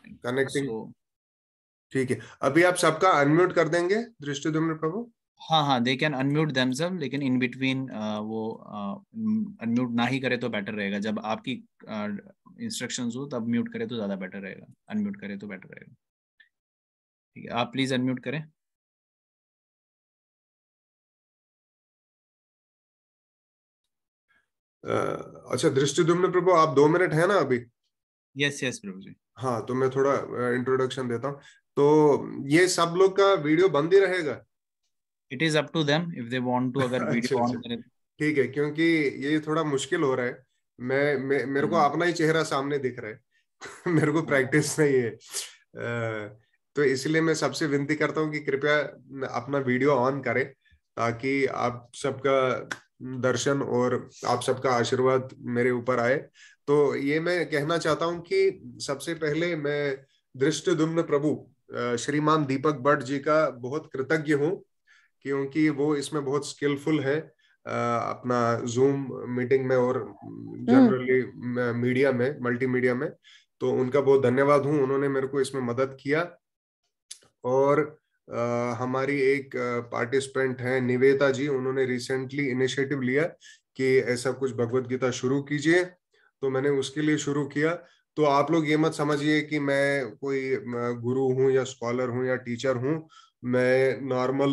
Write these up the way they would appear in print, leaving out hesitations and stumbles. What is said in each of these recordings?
Connecting. सो ठीक है, अभी आप सबका अनम्यूट कर देंगे दृष्टिद्युम्न प्रभु। हाँ हाँ, दे कैन अनम्यूट देमसेल्फ, लेकिन इन बिटवीन वो अनम्यूट ना ही करे तो बेटर रहेगा। जब आपकी इंस्ट्रक्शंस हो तब म्यूट करे तो ज्यादा बेटर रहेगा, अनम्यूट करे तो बेटर रहेगा। ठीक है, आप प्लीज अनम्यूट करें। अच्छा दृष्टिद्युम्न प्रभु, आप 2 मिनट है ना अभी? यस यस प्रभु जी। हाँ, तो मैं थोड़ा इंट्रोडक्शन देता हूँ। तो ये सब लोग का वीडियो बंद ही रहेगा? It is up to them if they want to, अगर अच्छा वीडियो अच्छा, ऑन करें। ठीक है, क्योंकि ये थोड़ा मुश्किल हो रहा है। मेरे को हम्म, अपना ही चेहरा सामने दिख रहा है। मेरे को हाँ प्रैक्टिस नहीं है। तो इसलिए मैं सबसे विनती करता हूँ कि कृपया अपना वीडियो ऑन करें, ताकि आप सबका दर्शन और आप सबका आशीर्वाद मेरे ऊपर आए। तो ये मैं कहना चाहता हूँ कि सबसे पहले मैं दृष्टिद्युम्न प्रभु श्रीमान दीपक भट्ट जी का बहुत कृतज्ञ हूँ, क्योंकि वो इसमें बहुत स्किलफुल है, अपना जूम मीटिंग में और जनरली मीडिया में, मल्टीमीडिया में। तो उनका बहुत धन्यवाद हूँ, उन्होंने मेरे को इसमें मदद किया। और हमारी एक पार्टिसिपेंट है निवेता जी, उन्होंने रिसेंटली इनिशिएटिव लिया कि ऐसा कुछ भगवत गीता शुरू कीजिए, तो मैंने उसके लिए शुरू किया। तो आप लोग ये मत समझिए कि मैं कोई गुरु हूँ या स्कॉलर हूँ या टीचर हूँ। मैं नॉर्मल,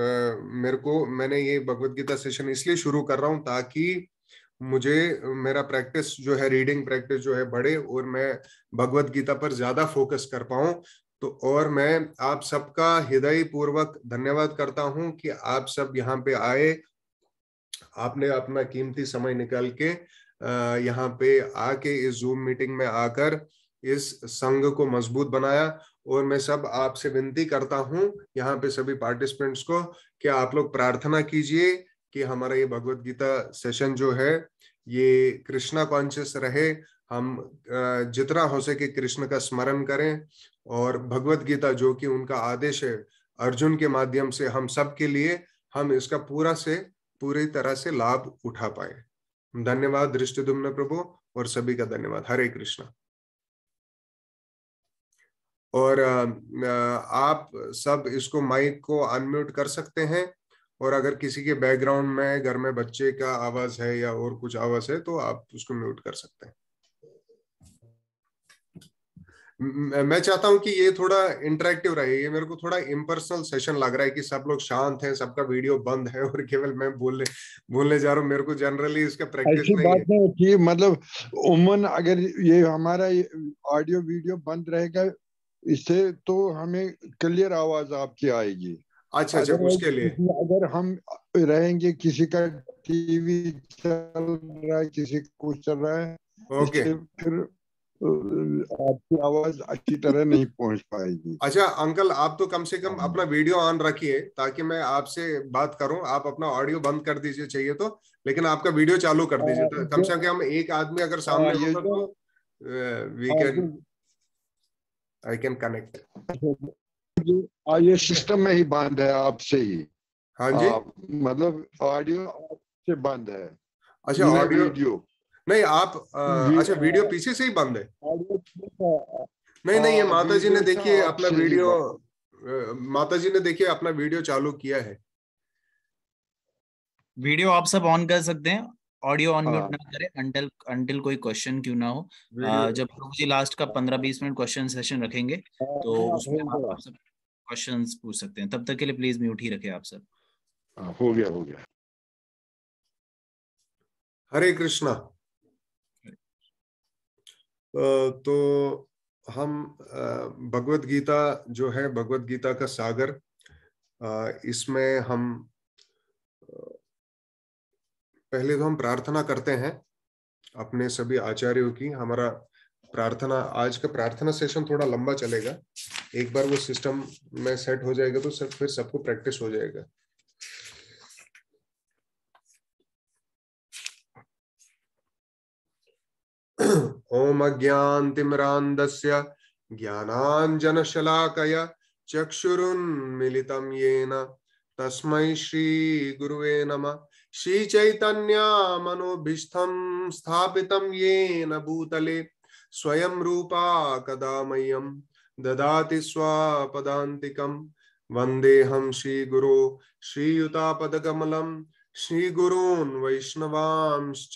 मैंने ये भगवत गीता सेशन इसलिए शुरू कर रहा हूँ ताकि मुझे मेरा प्रैक्टिस जो है, रीडिंग प्रैक्टिस जो है बढ़े, और मैं भगवत गीता पर ज्यादा फोकस कर पाऊं। तो और मैं आप सबका हृदय पूर्वक धन्यवाद करता हूं कि आप सब यहाँ पे आए, आपने अपना कीमती समय निकाल के यहाँ पे आके इस जूम मीटिंग में आकर इस संघ को मजबूत बनाया। और मैं सब आपसे विनती करता हूँ, यहाँ पे सभी पार्टिसिपेंट्स को, कि आप लोग प्रार्थना कीजिए कि हमारा ये भगवत गीता सेशन जो है ये कृष्णा कॉन्शियस रहे। हम जितना हो सके कृष्ण का स्मरण करें, और भगवत गीता जो कि उनका आदेश है अर्जुन के माध्यम से हम सब के लिए, हम इसका पूरी तरह से लाभ उठा पाए। धन्यवाद दृष्टिद्युम्न प्रभु, और सभी का धन्यवाद। हरे कृष्णा। और आप सब इसको माइक को अनम्यूट कर सकते हैं, और अगर किसी के बैकग्राउंड में घर में बच्चे का आवाज है या और कुछ आवाज है तो आप उसको म्यूट कर सकते हैं। मैं चाहता हूं कि ये थोड़ा इंटरेक्टिव रहे। ये मेरे को थोड़ा इम्पर्सनल सेशन लग रहा है कि सब लोग शांत हैं, सबका वीडियो बंद है और केवल मैं बोलने जा रहा हूँ। मेरे को जनरली इसका प्रैक्टिस ऐसी नहीं है। बात नहीं कि मतलब उमन अगर ये हमारा ऑडियो वीडियो बंद रहेगा इससे तो हमें क्लियर आवाज आपकी आएगी। अच्छा अच्छा, उसके लिए। अगर हम रहेंगे, किसी का टीवी चल रहा है, किसी का कुछ चल रहा है, ओके। इससे फिर आपकी आवाज अच्छी तरह नहीं पहुंच पाएगी। अच्छा अंकल, आप तो कम से कम अपना वीडियो ऑन रखिए ताकि मैं आपसे बात करूं। आप अपना ऑडियो बंद कर दीजिए चाहिए तो, लेकिन आपका वीडियो चालू कर दीजिए, तो कम से कम एक आदमी अगर सामने ये होगा जो तो we can, I can connect. ये सिस्टम में ही बंद है आपसे ही। हाँ जी। मतलब ऑडियो आपसे बंद है, अच्छा न ऑडियो वीडियो। नहीं, आप अच्छा वीडियो पीछे से ही बंद है? ऑडियो नहीं नहीं, ये माता जी ने वीडियो था देखिए अपना आपसे ही वीडियो, बंद। माता जी ने देखिए अपना वीडियो चालू किया है। वीडियो आप सब ऑन कर सकते हैं, ऑडियो ऑन म्यूट हाँ ना करें अंटिल अंटिल कोई क्वेश्चन क्यों ना हो। वीडियो, जब प्रभु जी लास्ट का 15-20 मिनट क्वेश्चन सेशन रखेंगे तो उसमें हो गया। आप सब क्वेश्चंस पूछ सकते हैं। तब तक के लिए प्लीज म्यूट ही रखें आप सब। हो गया हो गया। हरे कृष्णा। तो हम भगवत गीता जो है, भगवत गीता का सागर, इसमें हम पहले तो हम प्रार्थना करते हैं अपने सभी आचार्यों की। हमारा प्रार्थना, आज का प्रार्थना सेशन थोड़ा लंबा चलेगा। एक बार वो सिस्टम में सेट हो जाएगा तो सब फिर सबको प्रैक्टिस हो जाएगा। ओम अज्ञानतिमिरान्धस्य ज्ञानाञ्जनशलाकया चक्षुरुन्मीलितं येन तस्मै श्रीगुरुवे नमः। श्रीचैतन्यमनोभीष्टं स्थापितं येन भूतले स्वयं रूपा कदा मह्यं ददाति स्वापदान्तिकं। वन्देऽहं श्रीगुरो श्रीयुतापदकमलं श्रीगुरून् वैष्णवांश्च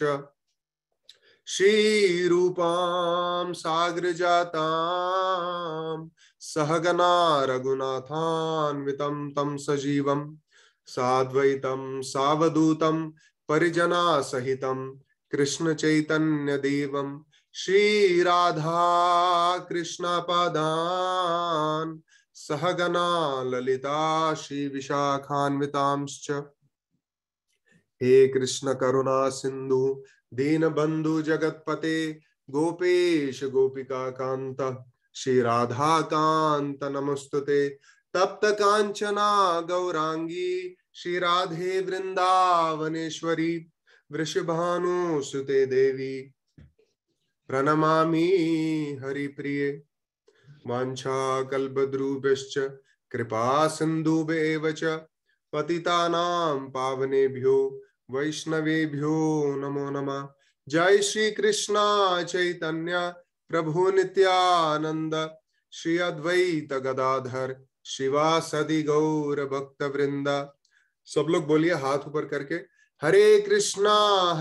श्रीरूपां साग्रजातां सहगना रघुनाथान्वितं तं सजीवं साद्वैतं सावधूतं परिजना सहितं कृष्ण चैतन्य देवं श्रीराधा कृष्ण पादान् सहगना ललिता श्री विशाखान्वितांश्च। हे कृष्ण करुणा सिंधु दीनबंधु जगतपते गोपेश गोपिका कांत श्री राधा कांत नमस्तुते। तप्त कांचना गौरांगी श्री राधे वृंदावनेश्वरी वृषभानुसुते देवी प्रणमामि हरिप्रिये। वाञ्छाकल्पद्रुभ्यश्च कृपा सिन्धुभ्येव च पतितानां पावनेभ्यो वैष्णवेभ्यो नमो नमः। जय श्री कृष्ण चैतन्य प्रभु नित्यानंद श्री अद्वैत गदाधर शिवासदि गौर भक्त वृंद। सब लोग बोलिए हाथ ऊपर करके, हरे कृष्णा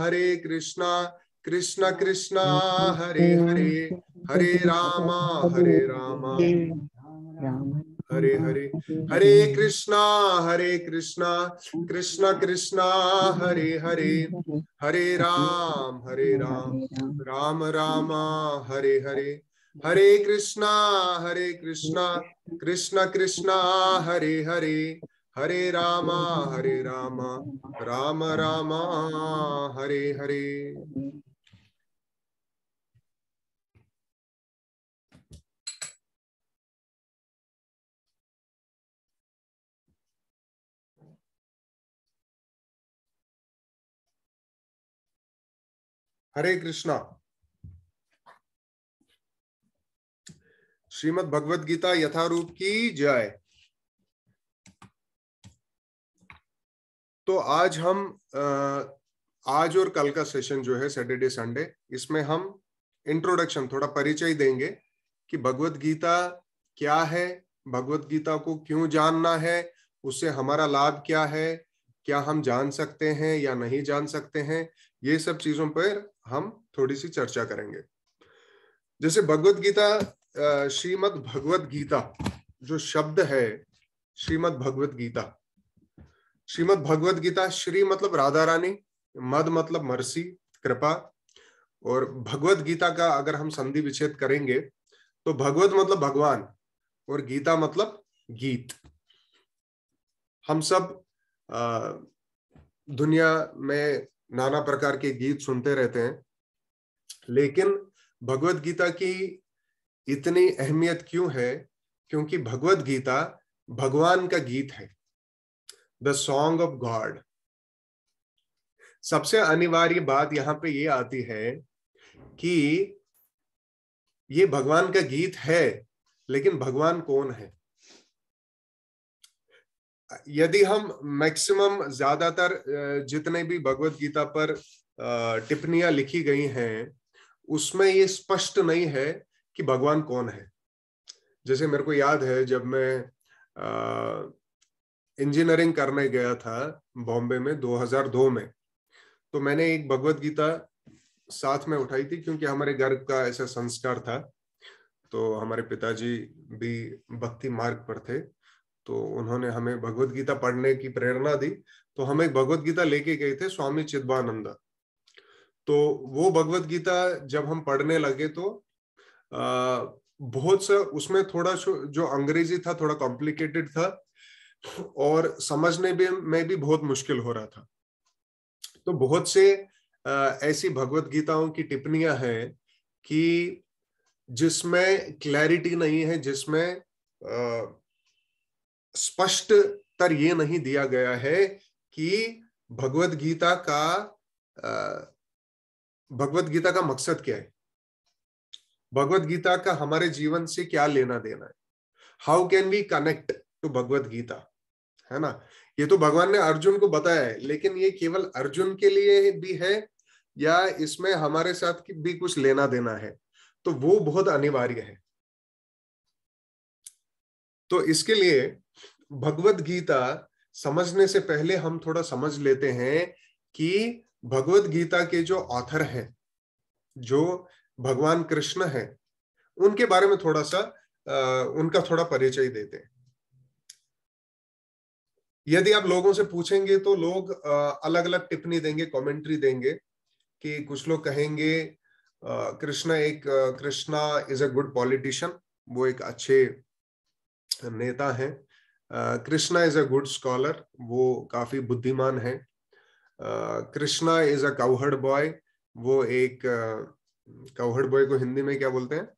कृष्ण कृष्णा हरे हरे, हरे रामा हरे हरे, हरे कृष्णा कृष्ण कृष्णा हरे हरे, हरे राम राम राम हरे हरे। हरे कृष्णा कृष्ण कृष्णा हरे हरे, हरे राम राम राम हरे हरे। हरे कृष्णा। श्रीमद् भगवद गीता यथारूप की जय। तो आज हम आज और कल का सेशन जो है सैटरडे संडे, इसमें हम इंट्रोडक्शन, थोड़ा परिचय देंगे कि भगवद गीता क्या है, भगवद गीता को क्यों जानना है, उससे हमारा लाभ क्या है, क्या हम जान सकते हैं या नहीं जान सकते हैं, ये सब चीजों पर हम थोड़ी सी चर्चा करेंगे। जैसे भगवद गीता, श्रीमद् भगवद गीता जो शब्द है, श्रीमद् भगवद गीता, श्रीमद् भगवद गीता, श्री मतलब राधा रानी, मद मतलब मर्सी, कृपा, और भगवद गीता का अगर हम संधि विच्छेद करेंगे तो भगवद मतलब भगवान और गीता मतलब गीत। हम सब दुनिया में नाना प्रकार के गीत सुनते रहते हैं, लेकिन भगवद गीता की इतनी अहमियत क्यों है? क्योंकि भगवद गीता भगवान का गीत है, द सॉन्ग ऑफ गॉड। सबसे अनिवार्य बात यहां पे ये आती है कि ये भगवान का गीत है, लेकिन भगवान कौन है? यदि हम मैक्सिमम, ज्यादातर जितने भी भगवद गीता पर टिप्पणियां लिखी गई हैं, उसमें ये स्पष्ट नहीं है कि भगवान कौन है। जैसे मेरे को याद है जब मैं इंजीनियरिंग करने गया था बॉम्बे में 2002 में, तो मैंने एक भगवद गीता साथ में उठाई थी, क्योंकि हमारे घर का ऐसा संस्कार था। तो हमारे पिताजी भी भक्ति मार्ग पर थे, तो उन्होंने हमें भगवद गीता पढ़ने की प्रेरणा दी। तो हम एक भगवद गीता लेके गए थे स्वामी चिद्भानंद। तो वो भगवद गीता जब हम पढ़ने लगे तो बहुत सा उसमें थोड़ा जो अंग्रेजी था थोड़ा कॉम्प्लिकेटेड था और समझने में भी बहुत मुश्किल हो रहा था। तो बहुत से ऐसी भगवद गीताओं की टिप्पणियां हैं कि जिसमें क्लैरिटी नहीं है, जिसमें स्पष्ट तर ये नहीं दिया गया है कि भगवद गीता का मकसद क्या है, भगवद गीता का हमारे जीवन से क्या लेना देना है, how can we connect to Bhagavad Gita, है ना। ये तो भगवान ने अर्जुन को बताया है, लेकिन ये केवल अर्जुन के लिए भी है या इसमें हमारे साथ भी कुछ लेना देना है? तो वो बहुत अनिवार्य है। तो इसके लिए भगवत गीता समझने से पहले हम थोड़ा समझ लेते हैं कि भगवत गीता के जो ऑथर हैं, जो भगवान कृष्ण हैं, उनके बारे में थोड़ा सा उनका थोड़ा परिचय देते हैं। यदि आप लोगों से पूछेंगे तो लोग अलग अलग टिप्पणी देंगे, कमेंट्री देंगे, कि कुछ लोग कहेंगे Krishna is a good politician, वो एक अच्छे नेता हैं। Krishna is a good scholar, वो काफी बुद्धिमान है। Krishna is a cowherd boy, वो एक काउहर्ड बॉय को हिंदी में क्या बोलते हैं?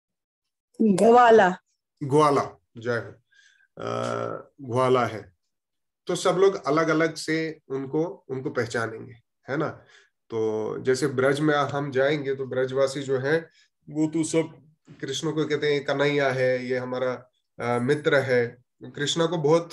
ग्वाला। ग्वाला, जय हो। ग्वाला है। तो सब लोग अलग अलग से उनको पहचानेंगे, है ना। तो जैसे ब्रज में हम जाएंगे तो ब्रजवासी जो है वो तो सब कृष्ण को कहते हैं कन्हैया है, ये हमारा मित्र है। कृष्णा को बहुत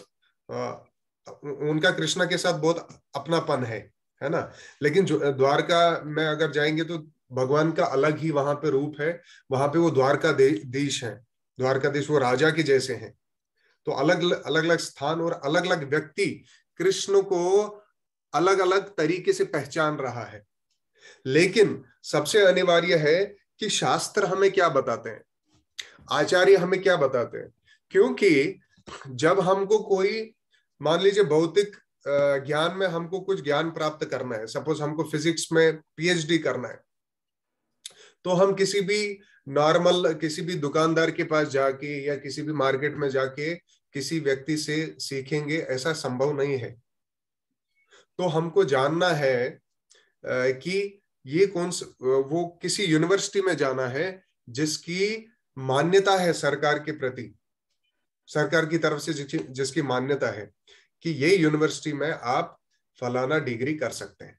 उनका कृष्णा के साथ बहुत अपनापन है ना। लेकिन जो द्वारका में अगर जाएंगे तो भगवान का अलग ही वहां पे रूप है। वहां पे वो द्वारकाधीश है, द्वारकाधीश वो राजा के जैसे हैं। तो अलग अलग स्थान और अलग अलग व्यक्ति कृष्ण को अलग अलग तरीके से पहचान रहा है। लेकिन सबसे अनिवार्य है कि शास्त्र हमें क्या बताते हैं, आचार्य हमें क्या बताते हैं। क्योंकि जब हमको कोई, मान लीजिए भौतिक ज्ञान में हमको कुछ ज्ञान प्राप्त करना है, सपोज हमको फिजिक्स में पीएचडी करना है, तो हम किसी भी नॉर्मल किसी भी दुकानदार के पास जाके या किसी भी मार्केट में जाके किसी व्यक्ति से सीखेंगे, ऐसा संभव नहीं है। तो हमको जानना है कि ये वो किसी यूनिवर्सिटी में जाना है जिसकी मान्यता है सरकार के प्रति, सरकार की तरफ से जिसकी मान्यता है कि ये यूनिवर्सिटी में आप फलाना डिग्री कर सकते हैं।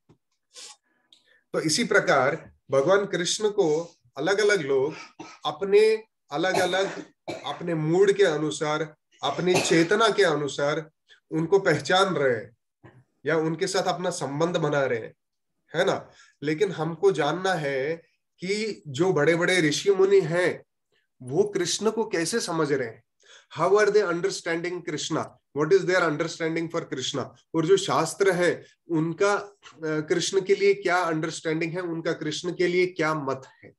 तो इसी प्रकार भगवान कृष्ण को अलग अलग लोग अपने अलग अलग अपने मूड के अनुसार, अपनी चेतना के अनुसार उनको पहचान रहे हैं या उनके साथ अपना संबंध बना रहे हैं, है ना। लेकिन हमको जानना है कि जो बड़े बड़े ऋषि मुनि हैं वो कृष्ण को कैसे समझ रहे हैं, how are they understanding Krishna, what is their understanding for Krishna. और जो शास्त्र है उनका कृष्ण के लिए क्या अंडरस्टैंडिंग है, उनका कृष्ण के लिए क्या मत है।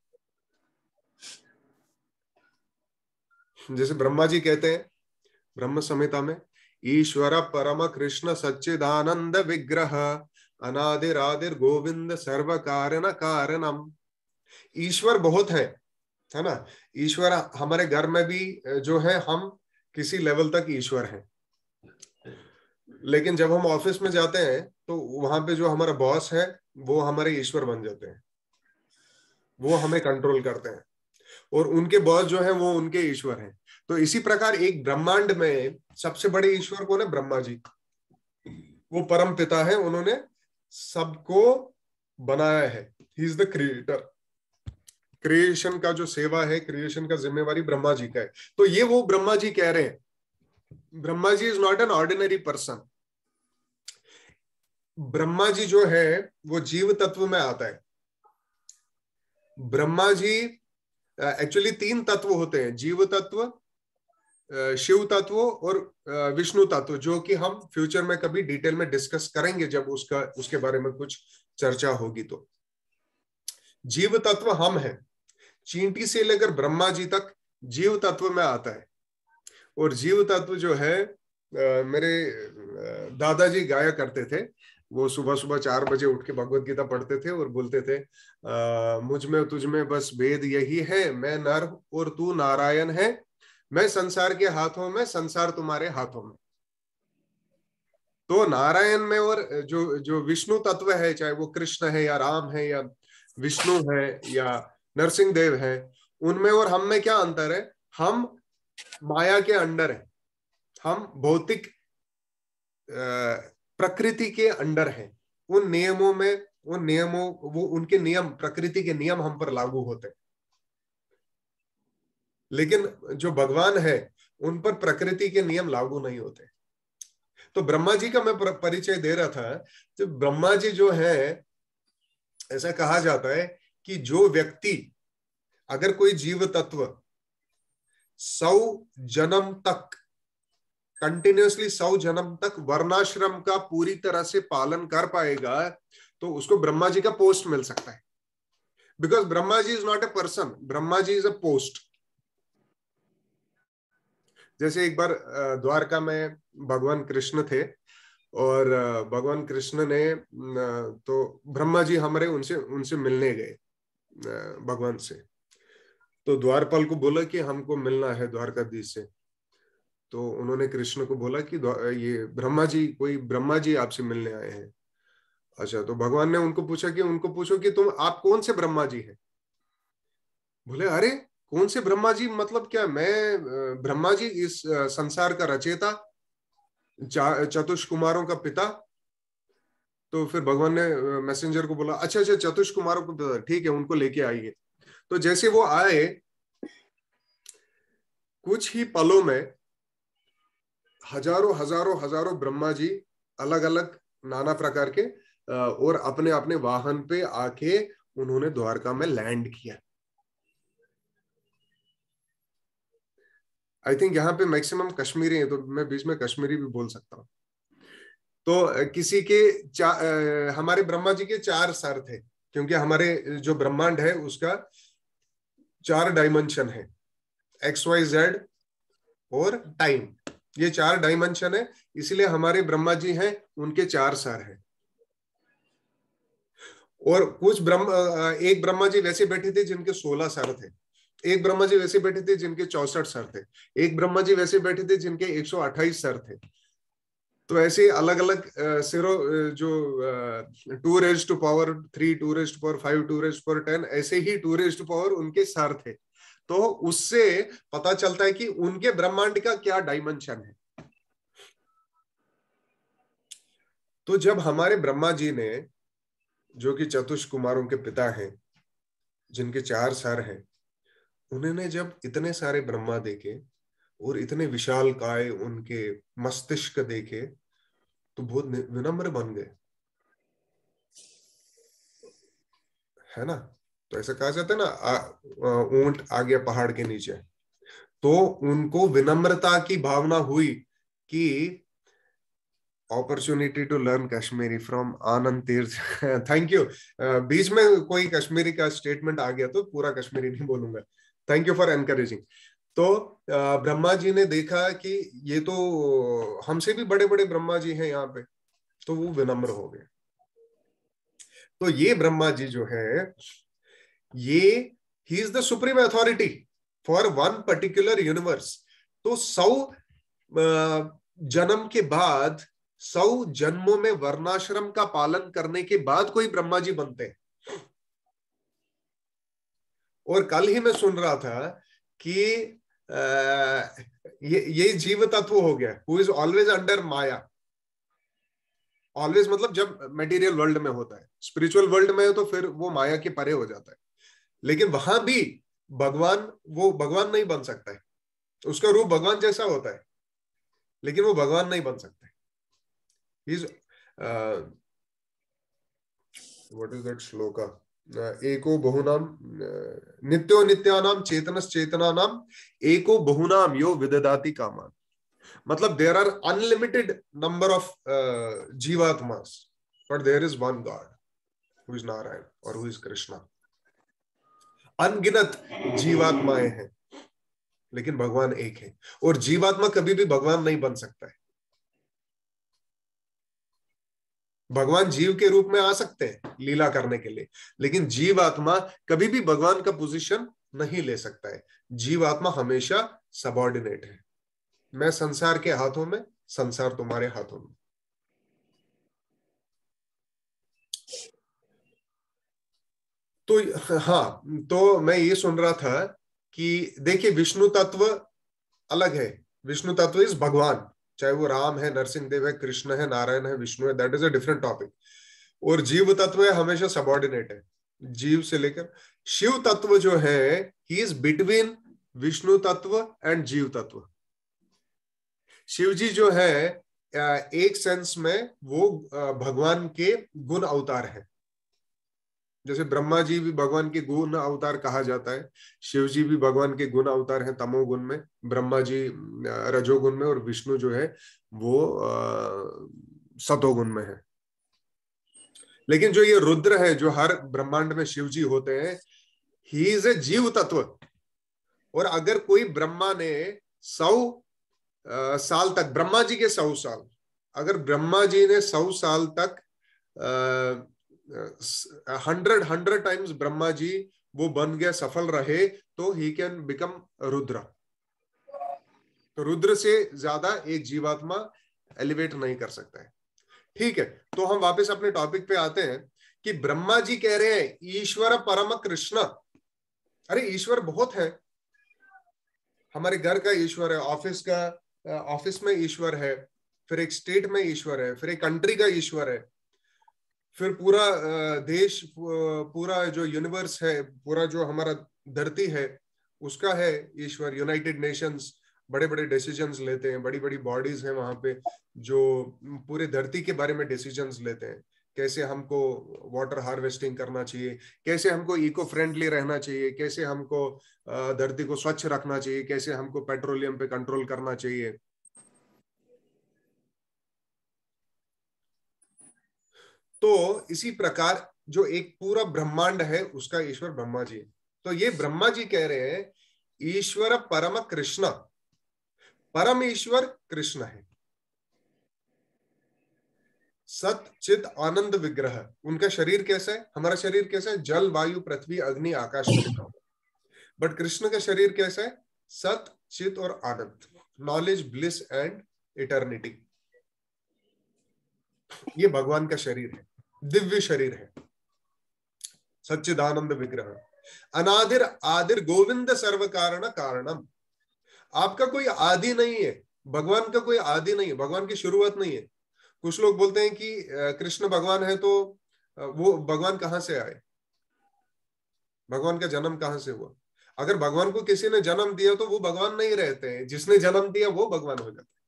जैसे ब्रह्मा जी कहते हैं ब्रह्म संहिता में, ईश्वर परम कृष्ण सच्चिदानंद विग्रह अनादिरादिर गोविंद सर्व कारण कारणम। ईश्वर बहुत है ना। ईश्वर हमारे घर में भी जो है हम किसी लेवल तक ईश्वर हैं, लेकिन जब हम ऑफिस में जाते हैं तो वहां पे जो हमारा बॉस है वो हमारे ईश्वर बन जाते हैं, वो हमें कंट्रोल करते हैं, और उनके बॉस जो है वो उनके ईश्वर हैं। तो इसी प्रकार एक ब्रह्मांड में सबसे बड़े ईश्वर कौन है? ब्रह्मा जी। वो परम पिता है, उन्होंने सबको बनाया है, he is the creator. Creation का जो सेवा है, क्रिएशन का जिम्मेवारी ब्रह्मा जी का है। तो ये वो ब्रह्मा जी कह रहे हैं, Brahma ji is not an ordinary person. Brahma ji जो है वो जीव तत्व में आता है। ब्रह्मा जी एक्चुअली 3 तत्व होते हैं, जीव तत्व, शिव तत्व और विष्णु तत्व, जो कि हम फ्यूचर में कभी डिटेल में डिस्कस करेंगे जब उसके बारे में कुछ चर्चा होगी। तो जीव तत्व हम हैं, चींटी से लेकर ब्रह्मा जी तक जीव तत्व में आता है। और जीव तत्व जो है मेरे दादाजी गाया करते थे, वो सुबह सुबह 4 बजे उठ के भगवत गीता पढ़ते थे और बोलते थे मुझ में तुझ में बस भेद यही है, मैं नर और तू नारायण है, मैं संसार के हाथों में, संसार तुम्हारे हाथों में। तो नारायण में और जो जो विष्णु तत्व है, चाहे वो कृष्ण है या राम है या विष्णु है या नरसिंह देव है, उनमें और हम में क्या अंतर है? हम माया के अंडर है, हम भौतिक प्रकृति के अंडर हैं। उन नियमों में, उन नियमों, वो उनके नियम, प्रकृति के नियम हम पर लागू होते हैं। लेकिन जो भगवान है उन पर प्रकृति के नियम लागू नहीं होते। तो ब्रह्मा जी का मैं परिचय दे रहा था। तो ब्रह्मा जी जो है, ऐसा कहा जाता है कि जो व्यक्ति अगर कोई जीव तत्व 100 जन्म तक कंटिन्यूअसली 100 जन्म तक वर्णाश्रम का पूरी तरह से पालन कर पाएगा तो उसको ब्रह्मा जी का पोस्ट मिल सकता है। Because Brahma ji is not a person, Brahma ji is a post. जैसे एक बार द्वारका में भगवान कृष्ण थे और भगवान कृष्ण ने तो ब्रह्मा जी हमारे उनसे मिलने गए भगवान से। तो द्वारपाल को बोला कि हमको मिलना है द्वारकाधीश से। तो उन्होंने कृष्ण को बोला कि ये कोई ब्रह्मा जी आपसे मिलने आए हैं। अच्छा, तो भगवान ने उनको पूछो कि आप कौन से ब्रह्मा जी हैं? बोले अरे कौन से ब्रह्मा जी, मतलब क्या मैं ब्रह्मा जी इस संसार का रचयिता, चतुष कुमारों का पिता। तो फिर भगवान ने मैसेंजर को बोला अच्छा चतुष कुमारों का पिता, ठीक है, उनको लेके आइए। तो जैसे वो आए, कुछ ही पलों में हजारों हजारों हजारों ब्रह्मा जी अलग अलग नाना प्रकार के और अपने अपने वाहन पे आके उन्होंने द्वारका में लैंड किया। आई थिंक यहाँ पे मैक्सिमम कश्मीरी है, तो मैं बीच में कश्मीरी भी बोल सकता हूँ। तो किसी के हमारे ब्रह्मा जी के 4 सर थे, क्योंकि हमारे जो ब्रह्मांड है उसका 4 डायमेंशन है, XYZ और टाइम, ये 4 डायमेंशन है। इसलिए हमारे ब्रह्मा जी हैं, उनके 4 सर हैं। और कुछ एक ब्रह्मा जी वैसे बैठे थे जिनके 16 सर थे, एक ब्रह्मा जी वैसे बैठे थे जिनके 64 सर थे, एक ब्रह्मा जी वैसे बैठे थे जिनके 128 सर थे। तो ऐसे अलग अलग सिरों, जो 2 raised to power 3, 2 raised to power 5, 2 raised to power 10, ऐसे ही 2 raised to power उनके सर थे। तो उससे पता चलता है कि उनके ब्रह्मांड का क्या डायमेंशन है। तो जब हमारे ब्रह्मा जी ने, जो कि चतुष कुमारों के पिता हैं, जिनके 4 सर हैं, उन्होंने जब इतने सारे ब्रह्मा देखे और इतने विशाल काय उनके मस्तिष्क देखे तो बहुत विनम्र बन गए, है ना। तो ऐसा कहा जाता है ना, ऊंट आ गया पहाड़ के नीचे। तो उनको विनम्रता की भावना हुई कि opportunity to learn Kashmiri from Anand Tirth. Thank you. बीच में कोई कश्मीरी का स्टेटमेंट आ गया तो पूरा कश्मीरी नहीं बोलूंगा। Thank you for encouraging. तो ब्रह्मा जी ने देखा कि ये तो हमसे भी बड़े बड़े ब्रह्मा जी हैं यहाँ पे, तो वो विनम्र हो गए। तो ये ब्रह्मा जी जो है, ये he is the supreme authority for one particular universe. तो 100 जन्म के बाद, 100 जन्मों में वर्णाश्रम का पालन करने के बाद कोई ब्रह्मा जी बनते हैं। और कल ही मैं सुन रहा था कि ये जीव तत्व हो गया who is always under maya. Always मतलब जब मटेरियल वर्ल्ड में होता है, स्पिरिचुअल वर्ल्ड में है तो फिर वो माया के परे हो जाता है। लेकिन वहां भी वो भगवान नहीं बन सकता है। उसका रूप भगवान जैसा होता है, लेकिन वो भगवान नहीं बन सकता है। व्हाट इज दैट श्लोका, एको बहुनाम नित्यो नित्यानाम चेतनश्चेतनानाम एको बहुनाम यो विददाति कामान। मतलब there are unlimited number of jivatmas, but there is one God who is Narayan और हु इज कृष्णा। अनगिनत जीवात्माएं हैं, लेकिन भगवान एक है। और जीवात्मा कभी भी भगवान नहीं बन सकता है। भगवान जीव के रूप में आ सकते हैं लीला करने के लिए, लेकिन जीवात्मा कभी भी भगवान का पोजीशन नहीं ले सकता है। जीवात्मा हमेशा सबऑर्डिनेट है। मैं संसार के हाथों में, संसार तुम्हारे हाथों में। तो हाँ, तो मैं ये सुन रहा था कि देखिए विष्णु तत्व अलग है। विष्णु तत्व इज भगवान, चाहे वो राम है, नरसिंह देव है, कृष्ण है, नारायण है, विष्णु है, that is a different topic. और जीव तत्व है हमेशा सबऑर्डिनेट है, जीव से लेकर। शिव तत्व जो है ही इज बिटवीन विष्णु तत्व एंड जीव तत्व। शिव जी जो है एक सेंस में वो भगवान के गुण अवतार है। जैसे ब्रह्मा जी भी भगवान के गुण अवतार कहा जाता है, शिव जी भी भगवान के गुण अवतार हैं तमोगुण में, ब्रह्मा जी रजोगुण में, और विष्णु जो है वो सतोगुण में है। लेकिन जो ये रुद्र है जो हर ब्रह्मांड में शिव जी होते हैं, ही इज ए जीव तत्व। और अगर कोई ब्रह्मा ने 100 साल तक, ब्रह्मा जी के 100 साल, अगर ब्रह्मा जी ने 100 साल तक 100 टाइम्स ब्रह्मा जी वो बन गया, सफल रहे, तो ही कैन बिकम रुद्र। तो रुद्र से ज्यादा एक जीवात्मा एलिवेट नहीं कर सकता है। ठीक है, तो हम वापस अपने टॉपिक पे आते हैं कि ब्रह्मा जी कह रहे हैं ईश्वर परम कृष्ण। अरे ईश्वर बहुत है, हमारे घर का ईश्वर है, ऑफिस में ईश्वर है, फिर एक स्टेट में ईश्वर है, फिर एक कंट्री का ईश्वर है, फिर पूरा देश, पूरा जो यूनिवर्स है, पूरा जो हमारा धरती है उसका है ईश्वर। यूनाइटेड नेशंस बड़े बड़े डिसीजंस लेते हैं, बड़ी बड़ी बॉडीज हैं वहां पे जो पूरे धरती के बारे में डिसीजंस लेते हैं, कैसे हमको वाटर हार्वेस्टिंग करना चाहिए, कैसे हमको इको फ्रेंडली रहना चाहिए, कैसे हमको धरती को स्वच्छ रखना चाहिए, कैसे हमको पेट्रोलियम पे कंट्रोल करना चाहिए। तो इसी प्रकार जो एक पूरा ब्रह्मांड है उसका ईश्वर ब्रह्मा जी है। तो ये ब्रह्मा जी कह रहे हैं ईश्वर परम कृष्ण, परम ईश्वर कृष्ण है, सत चित आनंद विग्रह। उनका शरीर कैसा है, हमारा शरीर कैसा है, जल वायु पृथ्वी अग्नि आकाश का बना हुआ। बट कृष्ण का शरीर कैसा है, सत चित और आनंद, नॉलेज ब्लिस एंड इटर्निटी। ये भगवान का शरीर है, दिव्य शरीर है, सच्चिदानंद विग्रह, अनादिर आदिर गोविंद सर्व कारण कारणम। आपका कोई आदि नहीं है, भगवान का कोई आदि नहीं है, भगवान की शुरुआत नहीं है। कुछ लोग बोलते हैं कि कृष्ण भगवान है, तो वो भगवान कहां से आए, भगवान का जन्म कहां से हुआ। अगर भगवान को किसी ने जन्म दिया तो वो भगवान नहीं रहते हैं, जिसने जन्म दिया वो भगवान हो जाता है।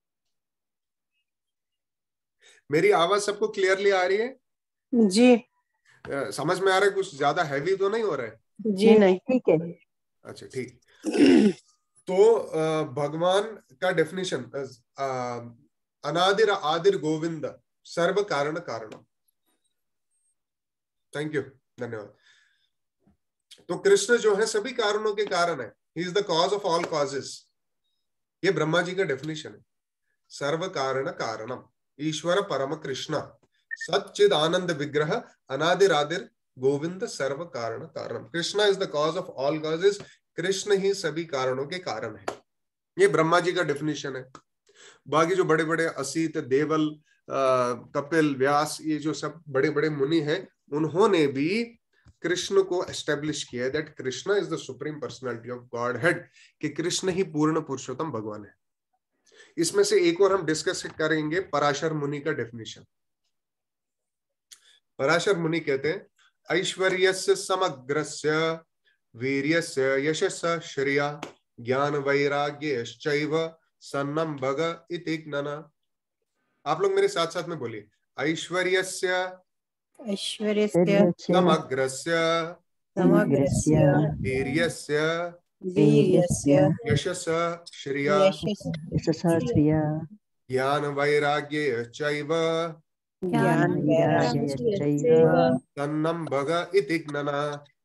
मेरी आवाज सबको क्लियरली आ रही है? जी समझ में आ रहा है? कुछ ज्यादा हैवी तो नहीं हो रहा है? जी नहीं, ठीक है। अच्छा ठीक। तो भगवान का डेफिनेशन अनादिर आदिर गोविंद सर्व कारण कारणम। थैंक यू, धन्यवाद। तो कृष्ण जो है सभी कारणों के कारण है, he is the cause of all causes. ये ब्रह्मा जी का डेफिनेशन है, सर्व कारण कारणम, ईश्वर परम कृष्ण, सच्चिद आनंद विग्रह, अनादिर आदिर गोविंद सर्व कारण कारणम। Krishna is the cause of all causes, Krishna ही सभी कारणों के कारण है। ये ब्रह्मा जी का डेफिनेशन है। बाकी जो बड़े बड़े असीत, देवल, कपिल, व्यास, ये जो सब बड़े बड़े मुनि हैं, उन्होंने भी कृष्ण को एस्टेब्लिश किया है that Krishna is the supreme personality of godhead, कि कृष्ण ही पूर्ण पुरुषोत्तम भगवान है। इसमें से एक और हम डिस्कस करेंगे, पराशर मुनि का डेफिनेशन। पराशर मुनि कहते हैं ऐश्वर्यस्य समग्रस्य वीर्यस्य यशस्य श्रिया ज्ञान वैराग्यश्चैव सन्नम भग इति ज्ञाना। आप लोग मेरे साथ साथ में बोलिए, ऐश्वर्यस्य समग्रस्य वीर्यस्य यशस्य श्रिया ज्ञान वैराग्यश्चैव तन्नम भग इति ज्ञाना।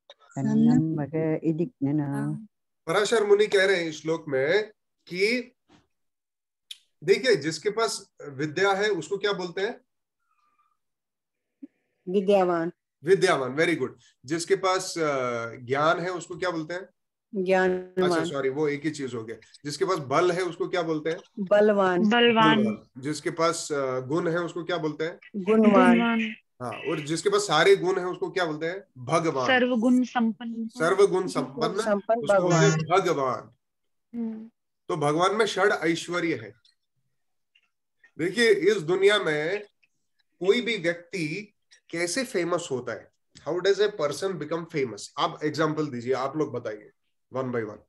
पराशर मुनि कह रहे हैं इस श्लोक में कि देखिए, जिसके पास विद्या है उसको क्या बोलते हैं? विद्यावान। विद्यावान, वेरी गुड। जिसके पास ज्ञान है उसको क्या बोलते हैं? ज्ञानवान। अच्छा सॉरी, वो एक ही चीज हो गया। जिसके पास बल है उसको क्या बोलते हैं? बलवान। बलवान। जिसके पास गुण है उसको क्या बोलते हैं? गुणवान। हाँ, और जिसके पास सारे गुण है उसको क्या बोलते हैं? भगवान। सर्वगुण संपन्न। सर्वगुण संपन्न उसको बोलते हैं भगवान। तो भगवान में षड ऐश्वर्य है। देखिए, इस दुनिया में कोई भी व्यक्ति कैसे फेमस होता है, how does a person become famous? आप एग्जांपल दीजिए, आप लोग बताइए वन बाय वन।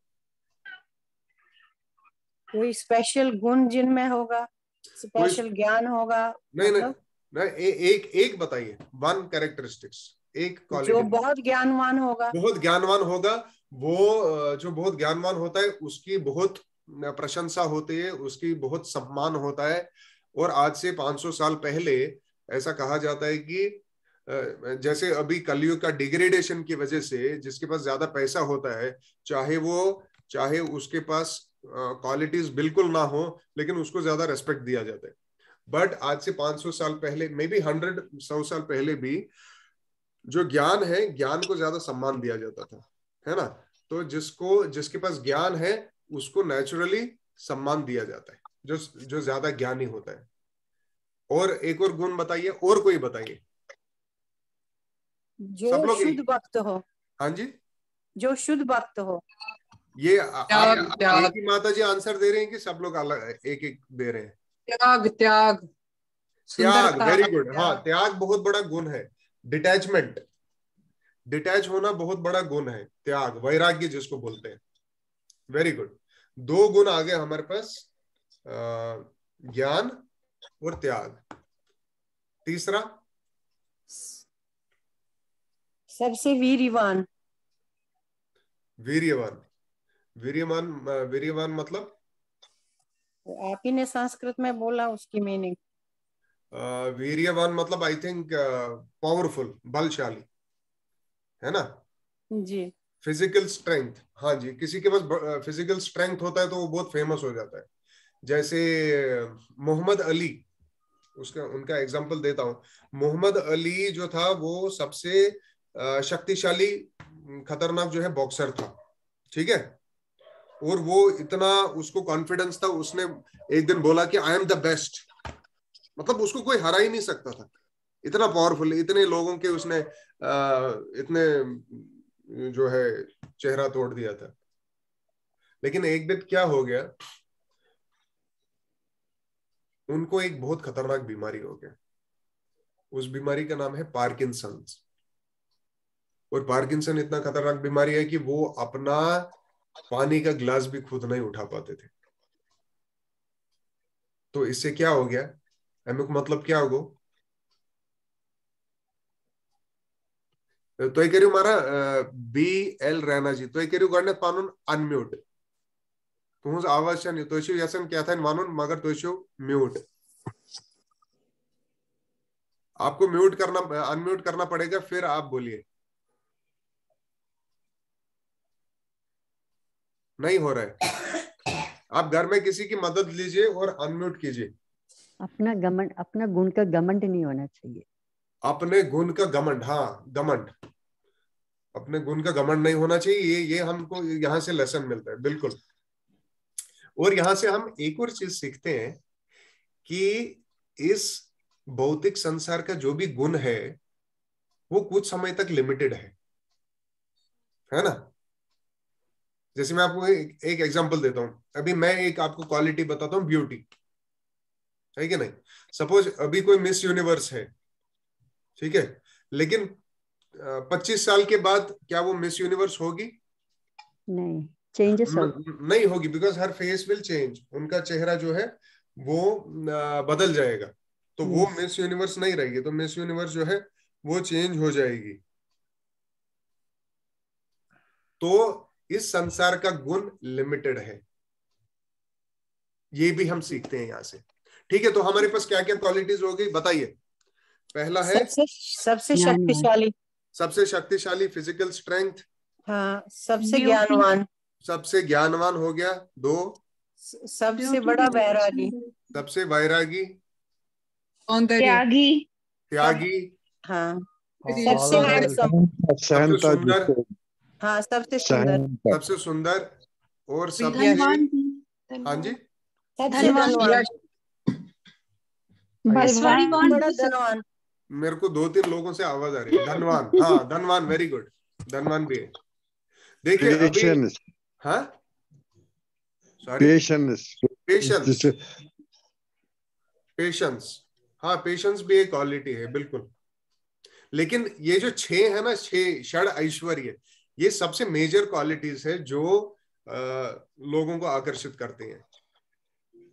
कोई स्पेशल गुण जिनमें होगा, स्पेशल ज्ञान होगा। नहीं नहीं, एक एक बताइए, वन कैरेक्टरिस्टिक्स, एक जो क्वालिटी, बहुत ज्ञानवान होगा, बहुत ज्ञानवान होगा। वो जो बहुत ज्ञानवान होता है उसकी बहुत प्रशंसा होती है, उसकी बहुत सम्मान होता है। और आज से 500 साल पहले ऐसा कहा जाता है कि जैसे अभी कलयुग का डिग्रेडेशन की वजह से जिसके पास ज्यादा पैसा होता है, चाहे उसके पास क्वालिटीज बिल्कुल ना हो, लेकिन उसको ज्यादा रेस्पेक्ट दिया जाता है। बट आज से 500 साल पहले, मे बी 100 साल पहले भी जो ज्ञान है, ज्ञान को ज्यादा सम्मान दिया जाता था, है ना। तो जिसके पास ज्ञान है उसको नेचुरली सम्मान दिया जाता है, जो ज्यादा ज्ञानी होता है। और एक और गुण बताइए, और कोई बताइए। जो सब लोग शुद्ध भक्त हो, हाँ जी, जो शुद्ध भक्त हो। ये त्याग आप त्याग एक ही माता जी आंसर दे रहे हैं कि सब लोग अलग एक एक दे रहे हैं? त्याग त्याग त्याग, सुंदरता वेरी गुड। हाँ, त्याग। त्याग बहुत बड़ा गुण है। डिटैचमेंट, डिटैच होना बहुत बड़ा गुण है। त्याग, वैराग्य जिसको बोलते हैं। Very good. 2 गुण आ गए हमारे पास, ज्ञान और त्याग। तीसरा, सबसे वीरवान। वीर्यवान। वीर्यवान, वीर्यवान मतलब आप ही ने संस्कृत में बोला उसकी मीनिंग। वीर्यवान मतलब आई थिंक पावरफुल, बलशाली, है ना। जी। फिजिकल स्ट्रेंथ, हाँ जी, किसी के पास फिजिकल स्ट्रेंथ होता है तो वो बहुत फेमस हो जाता है। जैसे मोहम्मद अली, उसका उनका एग्जांपल देता हूँ। मोहम्मद अली जो था वो सबसे शक्तिशाली, खतरनाक जो है बॉक्सर था, ठीक है। और वो इतना, उसको कॉन्फिडेंस था, उसने एक दिन बोला कि आई एम द बेस्ट, मतलब उसको कोई हरा ही नहीं सकता था। इतना पावरफुल, इतने लोगों के उसने इतने जो है चेहरा तोड़ दिया था। लेकिन एक दिन क्या हो गया, उनको एक बहुत खतरनाक बीमारी हो गया। उस बीमारी का नाम है पार्किंसंस। और पार्किंसन इतना खतरनाक बीमारी है कि वो अपना पानी का गिलास भी खुद नहीं उठा पाते थे। तो इससे क्या हो गया, अमुक मतलब क्या होगा, तो ये करियो मारा BL रैना जी, तो ये करियो गणने पानुन अनम्यूट, तुम आवाज नहीं तो यसन क्या था मानुन, मगर तो म्यूट। आपको म्यूट करना, अनम्यूट करना पड़ेगा, फिर आप बोलिए। नहीं हो रहा है। आप घर में किसी की मदद लीजिए और अनम्यूट कीजिए। अपना गुण का घमंड नहीं होना चाहिए। अपने गुण का घमंड, हाँ घमंड, अपने गुण का घमंड नहीं होना चाहिए। ये हमको यहाँ से लेसन मिलता है, बिल्कुल। और यहाँ से हम एक और चीज सीखते हैं कि इस भौतिक संसार का जो भी गुण है वो कुछ समय तक लिमिटेड है ना। जैसे मैं आपको एक एग्जांपल देता हूं। अभी मैं एक आपको क्वालिटी बताता हूं, ब्यूटी, है कि नहीं। सपोज अभी कोई मिस यूनिवर्स है, ठीक है, लेकिन 25 साल के बाद क्या वो मिस यूनिवर्स होगी? नहीं, चेंजेस हो, नहीं होगी, बिकॉज हर फेस विल चेंज। उनका चेहरा जो है वो बदल जाएगा, तो वो मिस यूनिवर्स नहीं रहेगी। तो मिस यूनिवर्स जो है वो चेंज हो जाएगी। तो इस संसार का गुण लिमिटेड है, ये भी हम सीखते हैं यहां से। ठीक है, तो हमारे पास क्या क्या क्वालिटीज हो गई बताइए। पहला है सबसे शक्तिशाली, सबसे शक्तिशाली, फिजिकल स्ट्रेंथ। हाँ, सबसे ज्ञानवान, सबसे ज्ञानवान हो गया। 2, सबसे बड़ा वैरागी, सबसे वैरागी, त्यागी त्यागी, हाँ, सबसे हैंडसम, सबसे सुंदर, हाँ, सबसे सुंदर, सबसे सुंदर, और सबसे, धनवान, हाँ जी, सबसे धनवान, बड़ा धनवान। मेरे को 2-3 लोगों से आवाज आ रही है। धनवान, हाँ धनवान, वेरी गुड, धनवान भी है। देखिए अभी, हाँ सॉरी, पेशेंस, पेशेंस, हाँ पेशेंस भी एक क्वालिटी है, बिल्कुल। लेकिन ये जो 6 है ना, 6 षड ऐश्वर्य, ये सबसे मेजर क्वालिटीज है जो लोगों को आकर्षित करते हैं।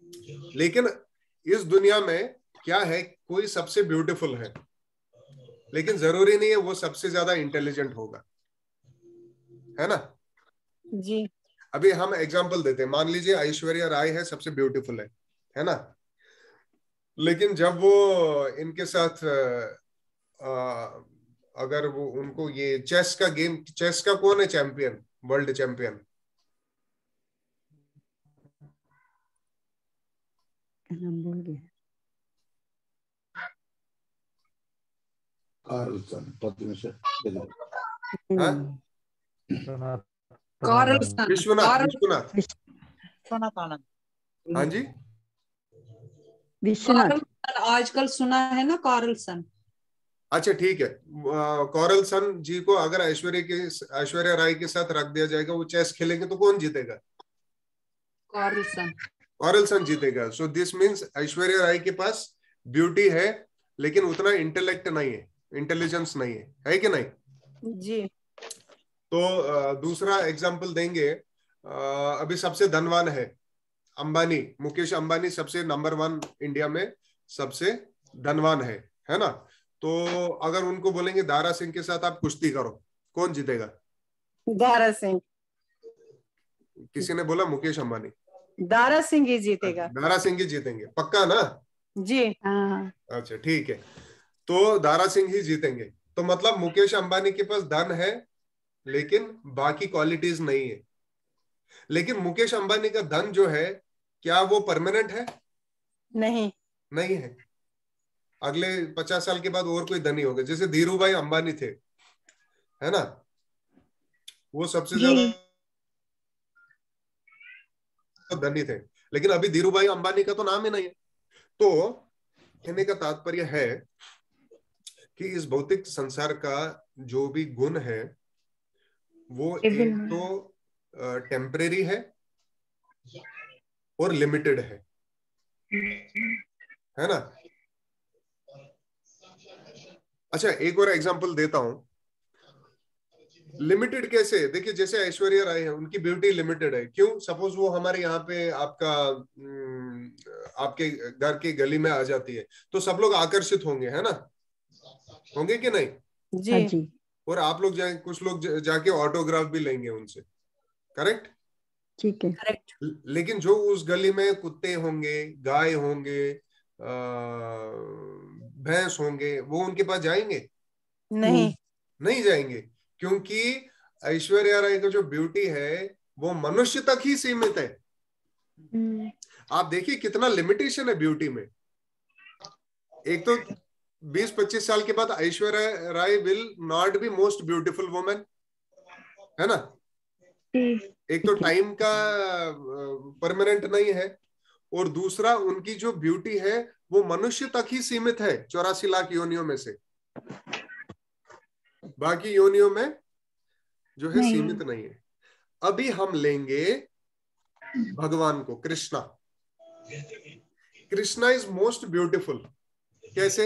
लेकिन इस दुनिया में क्या है, कोई सबसे ब्यूटीफुल है, लेकिन जरूरी नहीं है वो सबसे ज्यादा इंटेलिजेंट होगा, है ना। जी अभी हम एग्जांपल देते हैं, मान लीजिए ऐश्वर्या राय है, सबसे ब्यूटीफुल है ना, लेकिन जब वो इनके साथ अगर वो उनको ये चेस का गेम, चेस का कौन है चैंपियन, वर्ल्ड चैंपियन? नाम भूल गया। हाँ? कार्लसन, विश्वनाथ, विश्वनाथ। विश्वनाथ आनंद। हाँ जी, विश्वनाथ। कार्लसन आजकल सुना है ना, कार्लसन। अच्छा ठीक है। कॉरलसन जी को अगर ऐश्वर्या राय के साथ रख दिया जाएगा, वो चेस खेलेंगे तो कौन जीतेगा? कार्लसन। कॉरलसन जीतेगा। So this means Aishwarya Rai के पास ब्यूटी है, लेकिन उतना इंटेलेक्ट नहीं है, इंटेलिजेंस नहीं है कि नहीं? जी। तो दूसरा एग्जाम्पल देंगे, अभी सबसे धनवान है अंबानी, मुकेश अंबानी सबसे नंबर 1 इंडिया में सबसे धनवान है ना। तो अगर उनको बोलेंगे दारा सिंह के साथ आप कुश्ती करो, कौन जीतेगा? दारा सिंह। किसी ने बोला मुकेश अंबानी। दारा सिंह ही जीतेगा। दारा सिंह ही जीतेंगे, पक्का ना? जी हाँ। अच्छा ठीक है, तो दारा सिंह ही जीतेंगे। तो मतलब मुकेश अंबानी के पास धन है, लेकिन बाकी क्वालिटीज नहीं है। लेकिन मुकेश अंबानी का धन जो है, क्या वो परमानेंट है? नहीं। नहीं है। अगले 50 साल के बाद और कोई धनी होगा, जैसे धीरू भाई अंबानी थे, है ना, वो सबसे ज्यादा धनी थे, लेकिन अभी धीरू भाई अंबानी का तो नाम ही नहीं है। तो कहने का तात्पर्य है कि इस भौतिक संसार का जो भी गुण है, वो एक तो टेम्परेरी है और लिमिटेड है ना। अच्छा एक और एग्जांपल देता हूं, लिमिटेड कैसे? देखिए जैसे ऐश्वर्या राय है, उनकी ब्यूटी लिमिटेड है। क्यों? सपोज वो हमारे यहाँ पे आपके घर की गली में आ जाती है, तो सब लोग आकर्षित होंगे, है ना, होंगे कि नहीं? हाँ जी जी। और आप लोग कुछ लोग जाके ऑटोग्राफ भी लेंगे उनसे, करेक्ट? ठीक है। करेक्ट। लेकिन जो उस गली में कुत्ते होंगे, गाय होंगे, भैंस होंगे, वो उनके पास जाएंगे? नहीं। नहीं जाएंगे, क्योंकि ऐश्वर्या राय का जो ब्यूटी है वो मनुष्य तक ही सीमित है। आप देखिए कितना लिमिटेशन है ब्यूटी में। एक तो 20-25 साल के बाद Aishwarya Rai will not be most beautiful women, है ना। एक तो टाइम का परमानेंट नहीं है, और दूसरा उनकी जो ब्यूटी है वो मनुष्य तक ही सीमित है, 84 लाख योनियों में से। बाकी योनियों में जो है सीमित नहीं है। अभी हम लेंगे भगवान को, Krishna. Krishna is most beautiful. कैसे?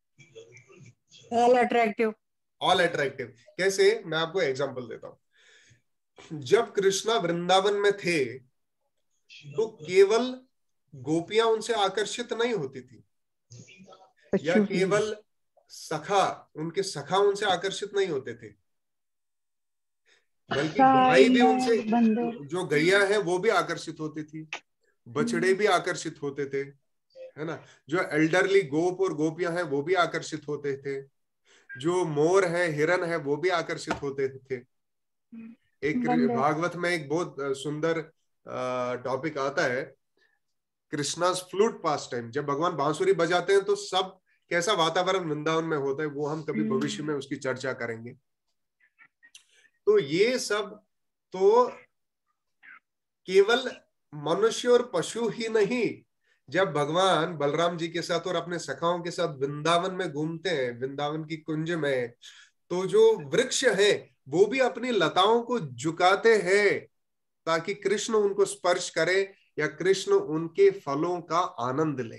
All attractive. ऑल अट्रैक्टिव कैसे? मैं आपको एग्जांपल देता हूं। जब कृष्णा वृंदावन में थे, तो केवल गोपियां उनसे आकर्षित नहीं होती थी, या केवल उनके सखा उनसे आकर्षित नहीं होते थे, बल्कि गाय भी उनसे, जो गैया है वो भी आकर्षित होती थी, बछड़े भी आकर्षित होते थे, है ना। जो एल्डरली गोप और गोपियां हैं वो भी आकर्षित होते थे, जो मोर है, हिरन है, वो भी आकर्षित होते थे। एक भागवत में एक बहुत सुंदर टॉपिक आता है, कृष्णा's फ्लूट पास टाइम। जब भगवान बांसुरी बजाते हैं तो सब कैसा वातावरण वृंदावन में होता है, वो हम कभी भविष्य में उसकी चर्चा करेंगे। तो ये सब तो केवल मनुष्य और पशु ही नहीं, जब भगवान बलराम जी के साथ और अपने सखाओं के साथ वृंदावन में घूमते हैं, वृंदावन की कुंज में, तो जो वृक्ष है वो भी अपनी लताओं को झुकाते हैं ताकि कृष्ण उनको स्पर्श करे या कृष्ण उनके फलों का आनंद ले।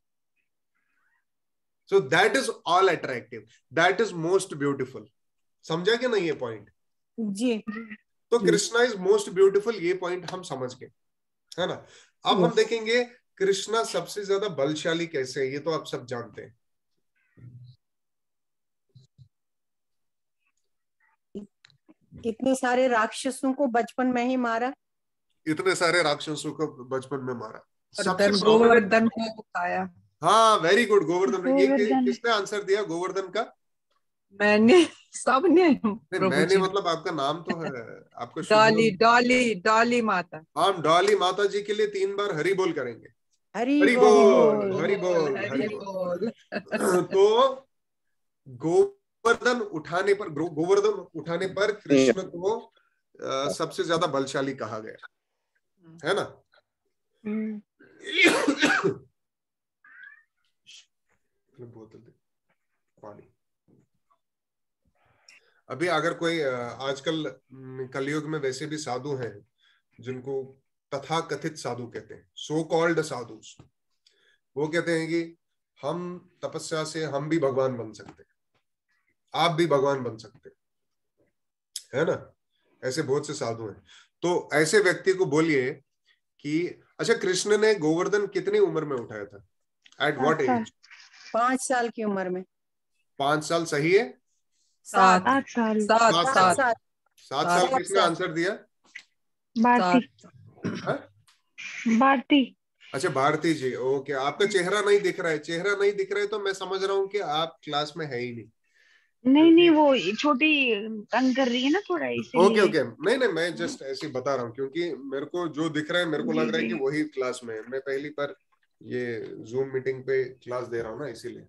So that is all attractive, that is most beautiful. समझा कि नहीं ये पॉइंट? जी। तो कृष्णा इज मोस्ट ब्यूटीफुल, ये पॉइंट हम समझ गए, है ना। अब हम देखेंगे कृष्णा सबसे ज्यादा बलशाली कैसे है, ये तो आप सब जानते हैं। इतने सारे राक्षसों को बचपन में ही मारा। इतने सारे राक्षसों को बचपन में मारा। सबसे गोवर्धन prominent- गोवर्धन को उठाया। हाँ, वेरी गुड, गोवर्धन। ये गोवर्धन। किसने आंसर दिया गोवर्धन का? मैंने, सबने। नहीं, प्रभु मैंने जी, मतलब आपका नाम तो है, आपका शुभ डॉली नाम। डॉली डॉली माता। हम डॉली माता जी के लिए 3 बार हरि बोल करेंगे। हरि हरि बोल। बोल, हरि बोल, हरि हरि बोल। बोल। तो गोवर्धन उठाने पर, गोवर्धन उठाने पर कृष्ण को सबसे ज्यादा बलशाली कहा गया, है ना? बोतल दे पानी। अभी अगर कोई आजकल कलयुग में वैसे भी साधु हैं जिनको तथा कथित साधु कहते हैं, सो कॉल्ड साधु, वो कहते हैं कि हम तपस्या से हम भी भगवान बन सकते हैं, आप भी भगवान बन सकते हैं, है ना? ऐसे बहुत से साधु हैं। तो ऐसे व्यक्ति को बोलिए कि अच्छा, कृष्ण ने गोवर्धन कितनी उम्र में उठाया था? At what as? 5 साल की उम्र में। 5 साल सही है? 7 8 साल। 7 7 7 साल किसने आंसर दिया? भारती। हाँ? भारती। अच्छा, भारती जी, ओके। आपका चेहरा नहीं दिख रहा है, चेहरा नहीं दिख रहा है तो मैं समझ रहा हूँ कि आप क्लास में है ही नहीं। नहीं, वो छोटी तंग कर रही है ना थोड़ा, इसीलिए। ओके ओके, नहीं, मैं जस्ट ऐसे बता रहा हूँ क्योंकि मेरे को जो दिख रहा है, मेरे को लग रहा है कि वही क्लास में है। मैं पहली बार ये जूम मीटिंग पे क्लास दे रहा हूँ ना, इसीलिए।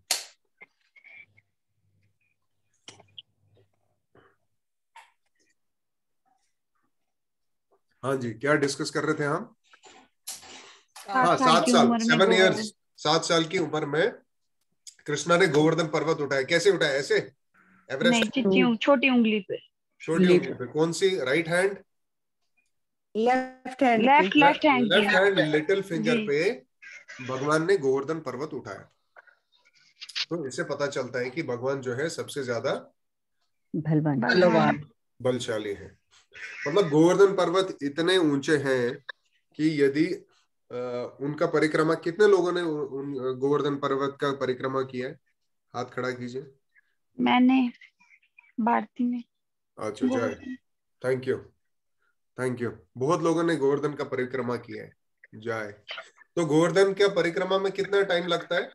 हाँ जी, क्या डिस्कस कर रहे थे हम? हाँ, 7 साल, 7 इयर्स, 7 साल की उम्र में कृष्णा ने गोवर्धन पर्वत उठाया। कैसे उठाया? ऐसे एवरेस्ट? नहीं, छोटी उंगली पे। छोटी उंगली पे। कौन सी? Right hand? Left hand. Left hand. Left hand little finger पे भगवान ने गोवर्धन पर्वत उठाया। तो इससे पता चलता है कि भगवान जो है सबसे ज्यादा बलवान। बलशाली है। मतलब गोवर्धन पर्वत इतने ऊंचे हैं कि यदि उनका परिक्रमा, कितने लोगों ने गोवर्धन पर्वत का परिक्रमा किया है? हाथ खड़ा कीजिए। मैंने, भारती ने। अच्छा, जय, थैंक यू, थैंक यू। बहुत लोगों ने गोवर्धन का परिक्रमा किया है, जय। तो गोवर्धन का परिक्रमा में कितना टाइम लगता है?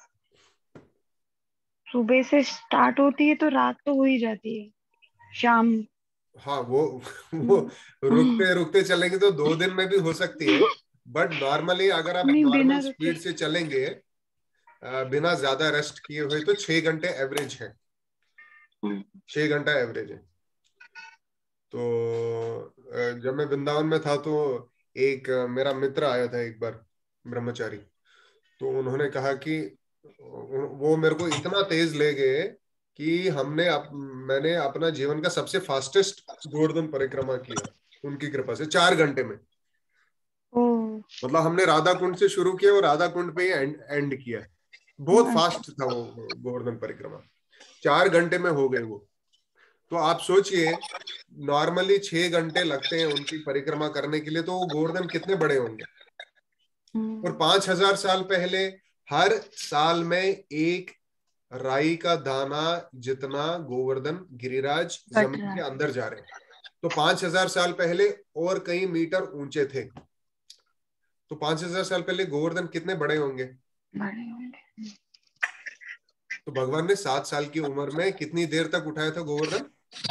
सुबह से स्टार्ट होती है तो रात तो हो ही जाती है, शाम। हाँ, वो रुकते रुकते चलेंगे तो 2 दिन में भी हो सकती है, बट नॉर्मली अगर आप नहीं, बिना नॉर्मल रुके। स्पीड से चलेंगे बिना ज्यादा रेस्ट किए हुए तो 6 घंटे एवरेज है। 6 घंटा एवरेज है। तो जब मैं वृंदावन में था तो एक मेरा मित्र आया था एक बार, ब्रह्मचारी। तो उन्होंने कहा कि वो मेरे को इतना तेज ले गए कि मैंने अपना जीवन का सबसे फास्टेस्ट गोवर्धन परिक्रमा किया उनकी कृपा से, 4 घंटे में। मतलब हमने राधा कुंड से शुरू किया और राधा कुंड पे ही एंड किया। बहुत फास्ट था वो गोवर्धन परिक्रमा, 4 घंटे में हो गए वो। तो आप सोचिए, नॉर्मली 6 घंटे लगते हैं उनकी परिक्रमा करने के लिए, तो वो गोवर्धन कितने बड़े होंगे। और 5000 साल पहले हर साल में एक राई का दाना जितना गोवर्धन गिरिराज जमीन के अंदर जा रहे हैं। तो 5000 साल पहले और कई मीटर ऊंचे थे। तो 5000 साल पहले गोवर्धन कितने बड़े होंगे? तो भगवान ने 7 साल की उम्र में कितनी देर तक उठाया था गोवर्धन?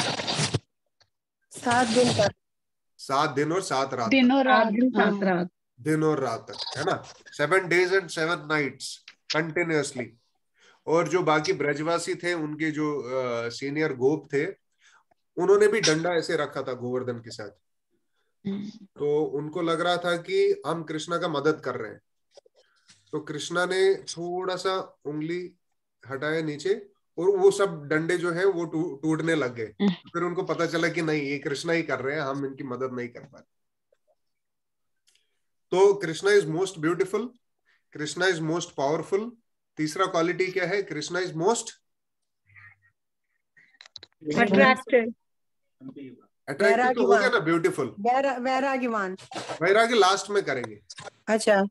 7 दिन तक। 7 दिन और 7 रात दिन और रात। दिन और रात तक, है ना? 7 days and 7 nights कंटिन्यूअसली। और जो बाकी ब्रजवासी थे, उनके जो सीनियर गोप थे, उन्होंने भी डंडा ऐसे रखा था गोवर्धन के साथ। तो उनको लग रहा था कि हम कृष्णा का मदद कर रहे हैं। तो कृष्णा ने थोड़ा सा उंगली हटाया नीचे और वो सब डंडे जो है वो टूटने लग गए। फिर उनको पता चला कि नहीं, ये कृष्णा ही कर रहे हैं, हम इनकी मदद नहीं कर पाते। तो Krishna is most beautiful, Krishna is most powerful. तीसरा क्वालिटी क्या है? Krishna is most attractive. Attractive तो हो गया ना, ब्यूटीफुल। वैराग्यवान। वैराग्य लास्ट में करेंगे। अच्छा,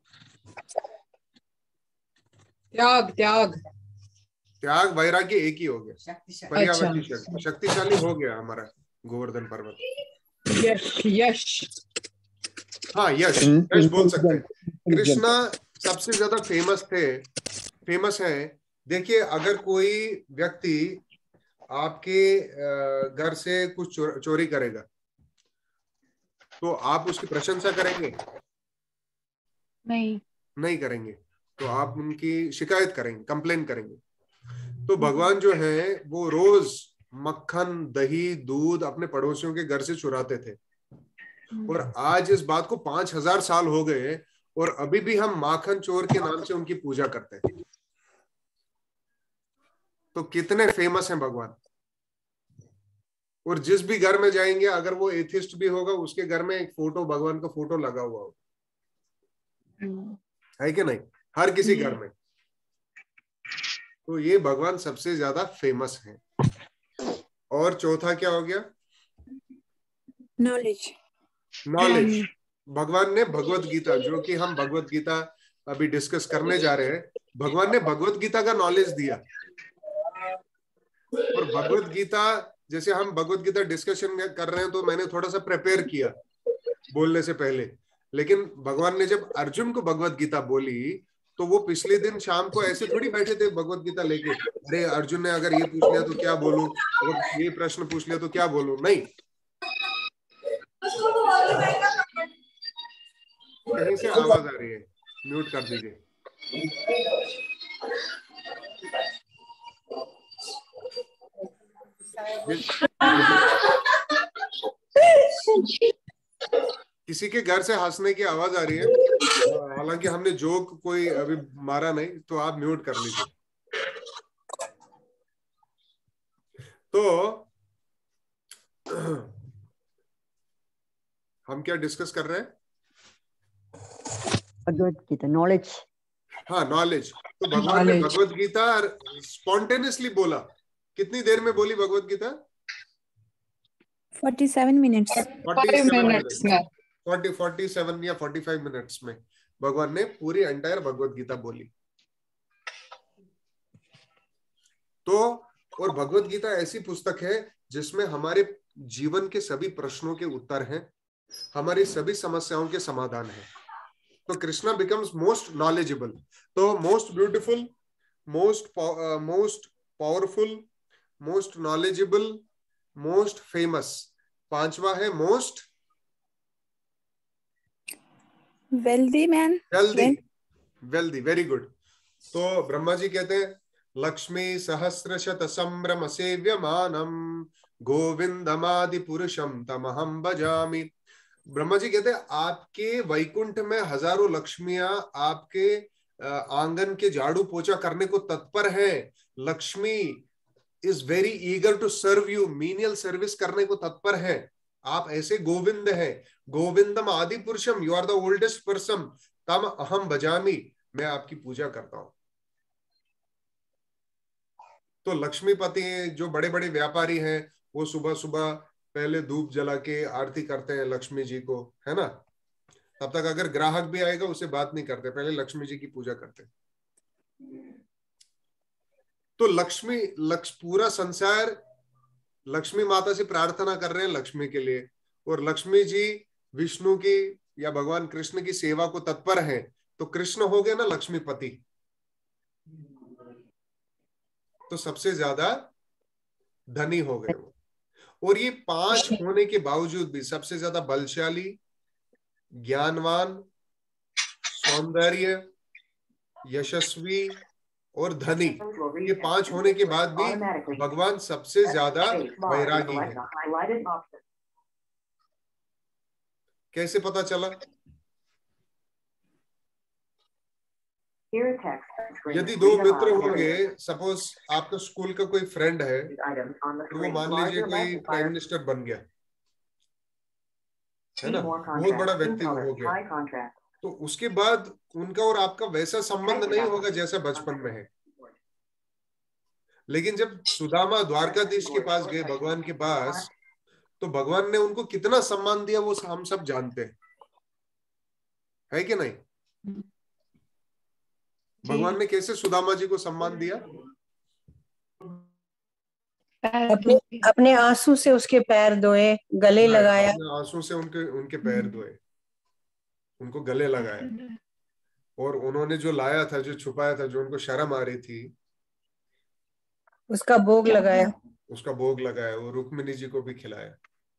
त्याग त्याग त्याग वैराग्य एक ही हो गया। पर्यावती शक्तिशाली हो गया हमारा। गोवर्धन पर्वत? यश यश हाँ, यश, यश बोल सकते हैं। कृष्णा सबसे ज्यादा फेमस है। देखिए, अगर कोई व्यक्ति आपके घर से कुछ चोरी करेगा तो आप उसकी प्रशंसा करेंगे? नहीं करेंगे, तो आप उनकी शिकायत करेंगे, कंप्लेन करेंगे। तो भगवान जो है वो रोज मक्खन, दही, दूध अपने पड़ोसियों के घर से चुराते थे, और आज इस बात को 5000 साल हो गए और अभी भी हम माखन चोर के नाम से उनकी पूजा करते हैं। तो कितने फेमस हैं भगवान। और जिस भी घर में जाएंगे, अगर वो एथिस्ट भी होगा, उसके घर में एक फोटो, भगवान का फोटो लगा हुआ होगा, है कि नहीं? हर किसी घर में। तो ये भगवान सबसे ज्यादा फेमस है। और चौथा क्या हो गया? नॉलेज। भगवान ने भगवत गीता, जो कि हम भगवत गीता अभी डिस्कस करने जा रहे हैं, भगवान ने भगवत गीता का नॉलेज दिया। और भगवत गीता, जैसे हम भगवत गीता डिस्कशन कर रहे हैं, तो मैंने थोड़ा सा प्रिपेयर किया बोलने से पहले, लेकिन भगवान ने जब अर्जुन को भगवत गीता बोली तो वो पिछले दिन शाम को ऐसे थोड़ी बैठे थे भगवत गीता लेके, अरे अर्जुन ने अगर ये पूछ लिया तो क्या बोलूं, अगर ये प्रश्न पूछ लिया तो क्या बोलूं। नहीं, कहीं से आवाज आ रही है, म्यूट कर दीजिए। किसी के घर से हंसने की आवाज आ रही है, हालांकि हमने जोक कोई अभी मारा नहीं, तो आप म्यूट कर लीजिए। तो हम क्या डिस्कस कर रहे हैं? भगवत गीता, नॉलेज। हाँ, नॉलेज। तो भगवान ने भगवत गीता स्पॉन्टेनियसली बोला। कितनी देर में बोली भगवत गीता? 47 मिनट्स। 47 या 45 मिनट्स में भगवान ने पूरी एंटायर भगवत गीता बोली। तो और भगवत गीता ऐसी पुस्तक है जिसमें हमारे जीवन के सभी प्रश्नों के उत्तर हैं, हमारी सभी समस्याओं के समाधान हैं। तो कृष्णा बिकम्स मोस्ट नॉलेजेबल। तो most beautiful, most powerful, most knowledgeable, most famous. पांचवा है most wealthy man. Wealthy, very good. तो ब्रह्मा जी कहते हैं, लक्ष्मी सहस्रशत संभ्रम सेव्यमानम गोविंदमादि पुरुषम तमहम भजामि। ब्रह्मा जी कहते हैं, आपके वैकुंठ में हजारों लक्ष्मियां आपके आंगन के झाड़ू पोछा करने को तत्पर हैं। Lakshmi is very eager to serve you, menial service करने को तत्पर है। आप ऐसे गोविंद है, गोविंदम आदि पुरुषम, you are the oldest person, तम अहम भजामि, मैं आपकी पूजा करता हूं। तो लक्ष्मीपति जो बड़े बड़े व्यापारी हैं, वो सुबह सुबह पहले धूप जला के आरती करते हैं लक्ष्मी जी को, है ना? तब तक अगर ग्राहक भी आएगा उससे बात नहीं करते, पहले लक्ष्मी जी की पूजा करते। तो पूरा संसार लक्ष्मी माता से प्रार्थना कर रहे हैं लक्ष्मी के लिए, और लक्ष्मी जी विष्णु की या भगवान कृष्ण की सेवा को तत्पर हैं। तो कृष्ण हो गए ना लक्ष्मीपति, तो सबसे ज्यादा धनी हो गए वो। और ये 5 होने के बावजूद भी सबसे ज्यादा बलशाली, ज्ञानवान, सौंदर्य, यशस्वी और धनी, ये 5 होने के बाद भी भगवान सबसे ज्यादा वैरागी है। कैसे पता चला? यदि 2 मित्र होंगे, सपोज आपका स्कूल का कोई फ्रेंड है, तो वो मान लीजिए कोई प्राइम मिनिस्टर बन गया, है ना, बहुत बड़ा व्यक्ति हो गया, तो उसके बाद उनका और आपका वैसा संबंध नहीं होगा जैसा बचपन में है। लेकिन जब सुदामा द्वारकाधीश के पास गए, भगवान के पास, तो भगवान ने उनको कितना सम्मान दिया वो हम सब जानते हैं, है कि नहीं? भगवान ने कैसे सुदामा जी को सम्मान दिया? पैर अपने धोते। अपने आंसू से उसके पैर धोए, गले नहीं, लगाया। अपने आंसू से उनके उनके पैर धोए, उनको गले लगाया, और उन्होंने जो लाया था, जो छुपाया था, जो उनको शर्म आ रही थी, उसका भोग लगाया। उसका भोग लगाया, वो रुक्मिणी जी को भी खिलाया।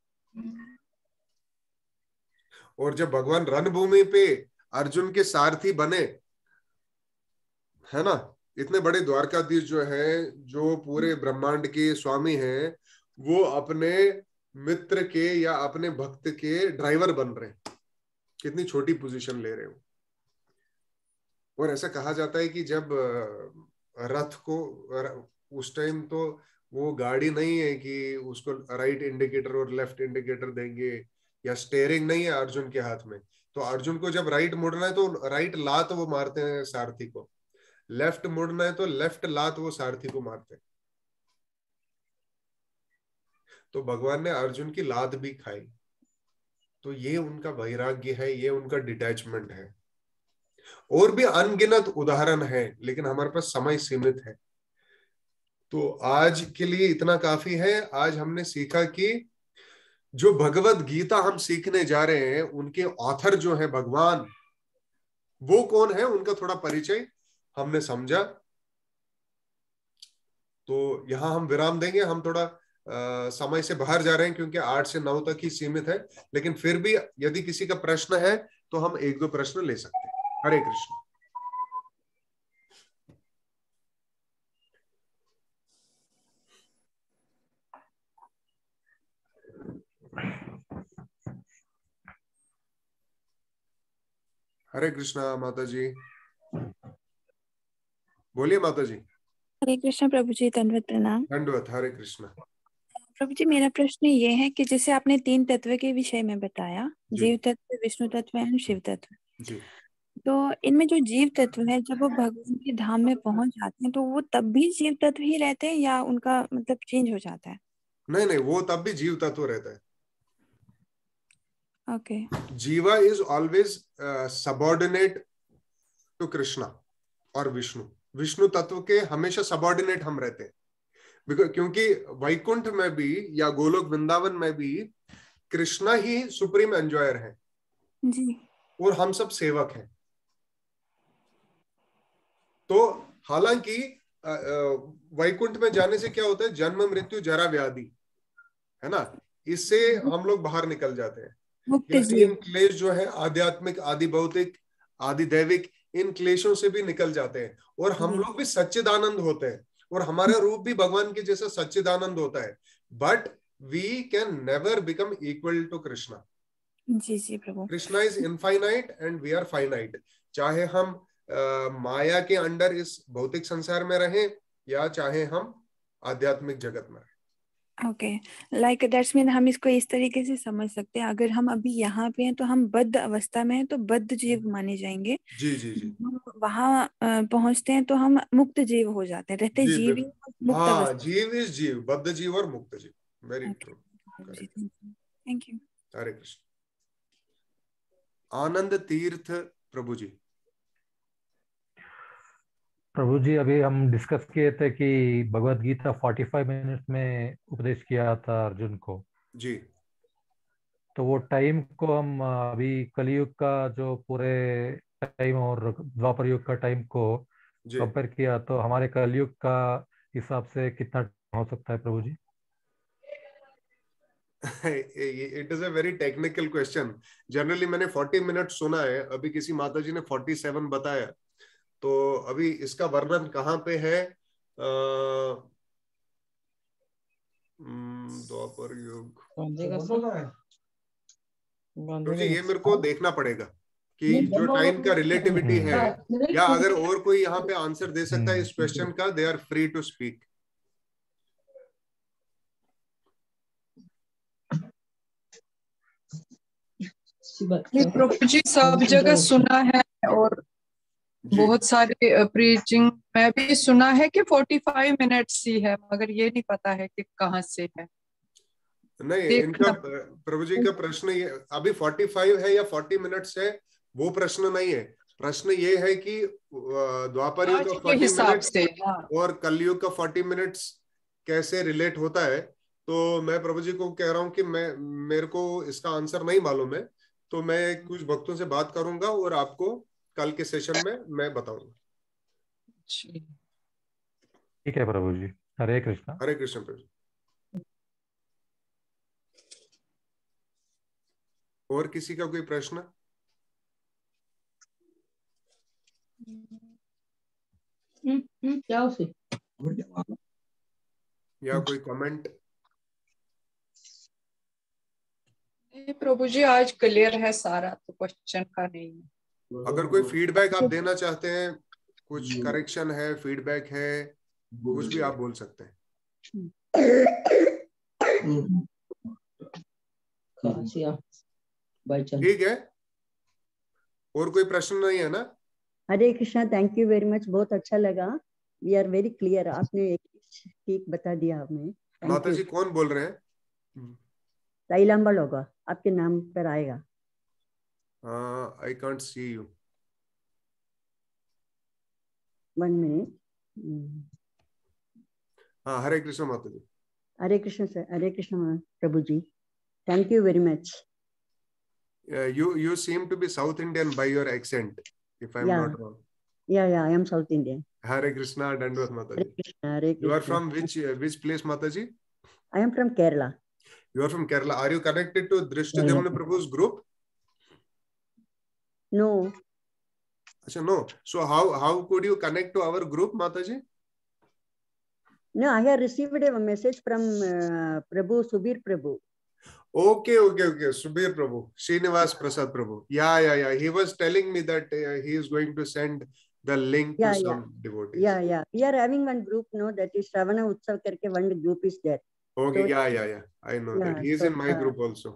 और जब भगवान रणभूमि पे अर्जुन के सारथी बने, है ना, इतने बड़े द्वारकाधीश जो है, जो पूरे ब्रह्मांड के स्वामी हैं, वो अपने मित्र के या अपने भक्त के ड्राइवर बन रहे हैं। कितनी छोटी पोजीशन ले रहे हो। और ऐसा कहा जाता है कि जब रथ को, उस टाइम तो वो गाड़ी नहीं है कि उसको राइट इंडिकेटर और लेफ्ट इंडिकेटर देंगे, या स्टेयरिंग नहीं है अर्जुन के हाथ में। तो अर्जुन को जब राइट मुड़ना है तो राइट लात वो मारते हैं सारथी को, लेफ्ट मुड़ना है तो लेफ्ट लात वो सारथी को मारते हैं। तो भगवान ने अर्जुन की लात भी खाई। तो ये उनका वैराग्य है, ये उनका डिटैचमेंट है। और भी अनगिनत उदाहरण है, लेकिन हमारे पास समय सीमित है, तो आज के लिए इतना काफी है। आज हमने सीखा कि जो भगवत गीता हम सीखने जा रहे हैं, उनके ऑथर जो है भगवान, वो कौन है, उनका थोड़ा परिचय हमने समझा। तो यहां हम विराम देंगे। हम थोड़ा समय से बाहर जा रहे हैं, क्योंकि 8 से 9 तक ही सीमित है, लेकिन फिर भी यदि किसी का प्रश्न है तो हम 1-2 प्रश्न ले सकते हैं। हरे कृष्ण। हरे कृष्णा माता जी, बोलिए माता जी। हरे कृष्ण प्रभु जी, दंडवत प्रणाम। दंडवत। हरे कृष्ण। प्रभु जी, मेरा प्रश्न ये है कि जैसे आपने 3 तत्व के विषय में बताया, जीव तत्व, विष्णु तत्व एवं शिव तत्व, जी। तो इनमें जो जीव तत्व है, जब वो भगवान के धाम में पहुंच जाते हैं तो वो तब भी जीव तत्व ही रहते हैं या उनका मतलब चेंज हो जाता है? नहीं नहीं, वो तब भी जीव तत्व रहता है। Okay. Jiva is always subordinate to Krishna और विष्णु। विष्णु तत्व के हमेशा सबऑर्डिनेट हम रहते हैं, क्योंकि वैकुंठ में भी या गोलोक वृंदावन में भी कृष्णा ही सुप्रीम एंजॉयर है जी। और हम सब सेवक हैं। तो हालांकि वैकुंठ में जाने से क्या होता है, जन्म मृत्यु जरा व्याधि, है ना, इससे हम लोग बाहर निकल जाते हैं। मुक्त या जीव। 3 क्लेश जो है, आध्यात्मिक, आदि भौतिक, आदि दैविक, इन क्लेशों से भी निकल जाते हैं, और हम लोग भी सच्चिदानंद होते हैं, और हमारा रूप भी भगवान के जैसा सच्चिदानंद होता है। But we can never become equal to Krishna. जी जी प्रभु। Krishna is infinite and we are finite. चाहे हम माया के अंडर इस भौतिक संसार में रहें, या चाहे हम आध्यात्मिक जगत में रहें। ओके, लाइक दैट्स मीन हम इसको इस तरीके से समझ सकते हैं, अगर हम अभी यहाँ पे हैं तो हम बद्ध अवस्था में हैं, तो बद्ध जीव माने जाएंगे। जी जी जी। हम वहां पहुंचते हैं तो हम मुक्त जीव हो जाते हैं, रहते जी जीव ही मुक्त हाँ, अवस्था। जीव इज जीव, बद्ध जीव और मुक्त जीव। Very true. Thank you. Hare Krishna. Anand Tirth प्रभु जी। प्रभु जी, अभी हम डिस्कस किए थे कि भगवत गीता 45 मिनट में उपदेश किया था अर्जुन को जी। तो वो टाइम को हम अभी कलयुग का जो पूरे टाइम और द्वापर युग का टाइम को कंपेयर किया, तो हमारे कलयुग का हिसाब से कितना हो सकता है प्रभु जी? It is a very technical question. Generally मैंने 40 मिनट सुना है, अभी किसी माता जी ने 47 बताया, तो अभी इसका वर्णन कहाँ पे है? द्वापर युग, क्योंकि ये मेरे को देखना पड़ेगा कि जो टाइम का रिलेटिविटी है, या अगर और कोई यहाँ पे आंसर दे सकता है इस क्वेश्चन का, they are free to speak. प्रभु जी सब जगह सुना है, और बहुत सारे प्रीचिंग में भी सुना है कि 45 मिनट्स ही है, मगर ये नहीं पता है कि कहाँ से है। नहीं, इनका प्रभु जी का प्रश्न ये अभी 45 है या 40 मिनट्स है, वो प्रश्न नहीं है। प्रश्न ये है कि द्वापर युग का 40 मिनट्स और कलयुग का 40 मिनट्स कैसे रिलेट होता है, तो मैं प्रभु जी को कह रहा हूँ कि मेरे को इसका आंसर नहीं मालूम है, तो मैं कुछ भक्तों से बात करूंगा और आपको कल के सेशन में मैं बताऊंगा। ठीक है प्रभु जी। हरे कृष्णा। हरे कृष्ण प्रभु जी। और किसी का कोई प्रश्न या कोई कमेंट? प्रभु जी आज क्लियर है सारा, तो क्वेश्चन का नहीं है। अगर कोई फीडबैक आप देना चाहते हैं, कुछ करेक्शन है, फीडबैक है, कुछ भी आप बोल सकते हैं। ठीक है, और कोई प्रश्न नहीं है ना? Hare Krishna, thank you very much, बहुत अच्छा लगा। वी आर वेरी क्लियर, आपने ठीक बता दिया हमें। माता जी कौन बोल रहे हैं? ताइलाम्बल होगा, आपके नाम पर आएगा। I can't see you. 1 minute. हाँ, हरे कृष्ण माता जी। हरे कृष्ण सर, हरे कृष्ण प्रभु जी, thank you very much. You seem to be South Indian by your accent, if I'm not wrong. Yeah, I am South Indian. Hare Krishna, Dandavat Mata ji. Hare Krishna, Hare Krishna. You are from which place, Mata ji? I am from Kerala. You are from Kerala. Are you connected to Drishtadhyamna Prabhu's group? No. Achha, no. So how could you connect to our group, Mata ji? No, I have received a message from Prabhu, Subir Prabhu. Okay. Subir Prabhu, Srinivas Prasad Prabhu. Yeah. He was telling me that he is going to send the link to some devotees. Yeah. We are having one group, no, that is Shravana Utsav karke one group is there. Okay, so, yeah. I know that. He is in my group also.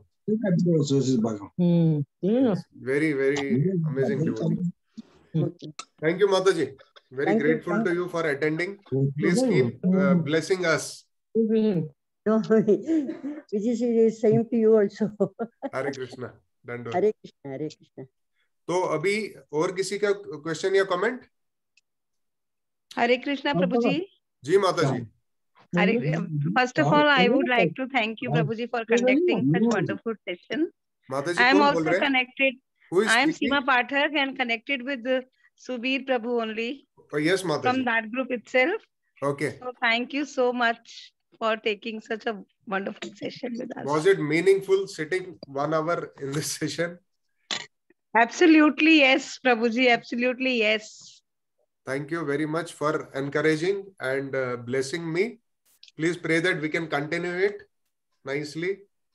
Very, very amazing devotee. Okay. Thank you, Mataji. Very grateful to you for attending. Please keep blessing us. No, which is same to you also. Hare Krishna. Dandavat. Hare Krishna, Hare Krishna. तो अभी और किसी का question या comment? हरे कृष्णा प्रभु जी। जी माता जी। First of all, I would like to thank you, Prabhuji, for conducting such wonderful session. Mataji, I am also connected. I am Seema Pathak and connected with Subir Prabhu only. Oh, yes, Mataji. From that group itself. Okay. So thank you so much for taking such a wonderful session with us. Was it meaningful sitting 1 hour in this session? Absolutely yes, Prabhuji. Absolutely yes. Thank you very much for encouraging and blessing me. Please pray that we can continue it nicely.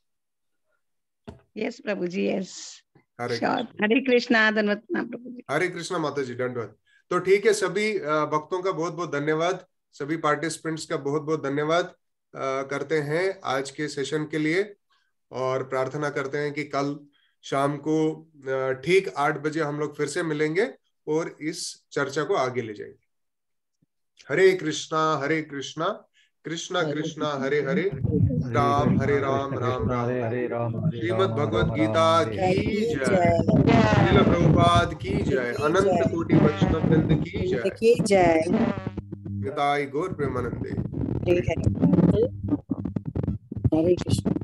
Yes, Prabhuji, yes. Hare sure. Hare Krishna, Dandavat Prabhuji. Hare Krishna, Mataji, Dandavat. तो ठीक है, सभी भक्तों का बहुत बहुत धन्यवाद, सभी पार्टिसिपेंट्स का बहुत बहुत धन्यवाद करते हैं आज के सेशन के लिए, और प्रार्थना करते हैं कि कल शाम को ठीक 8 बजे हम लोग फिर से मिलेंगे और इस चर्चा को आगे ले जाएंगे। हरे कृष्णा कृष्णा कृष्णा हरे हरे, राम हरे राम राम राम। श्रीमद् भगवद गीता की जय, श्रील प्रभुपाद की जय, अनंत कोटि वैष्णव वृंद की जय। निताई गौर प्रेमानंदे। हरे कृष्ण।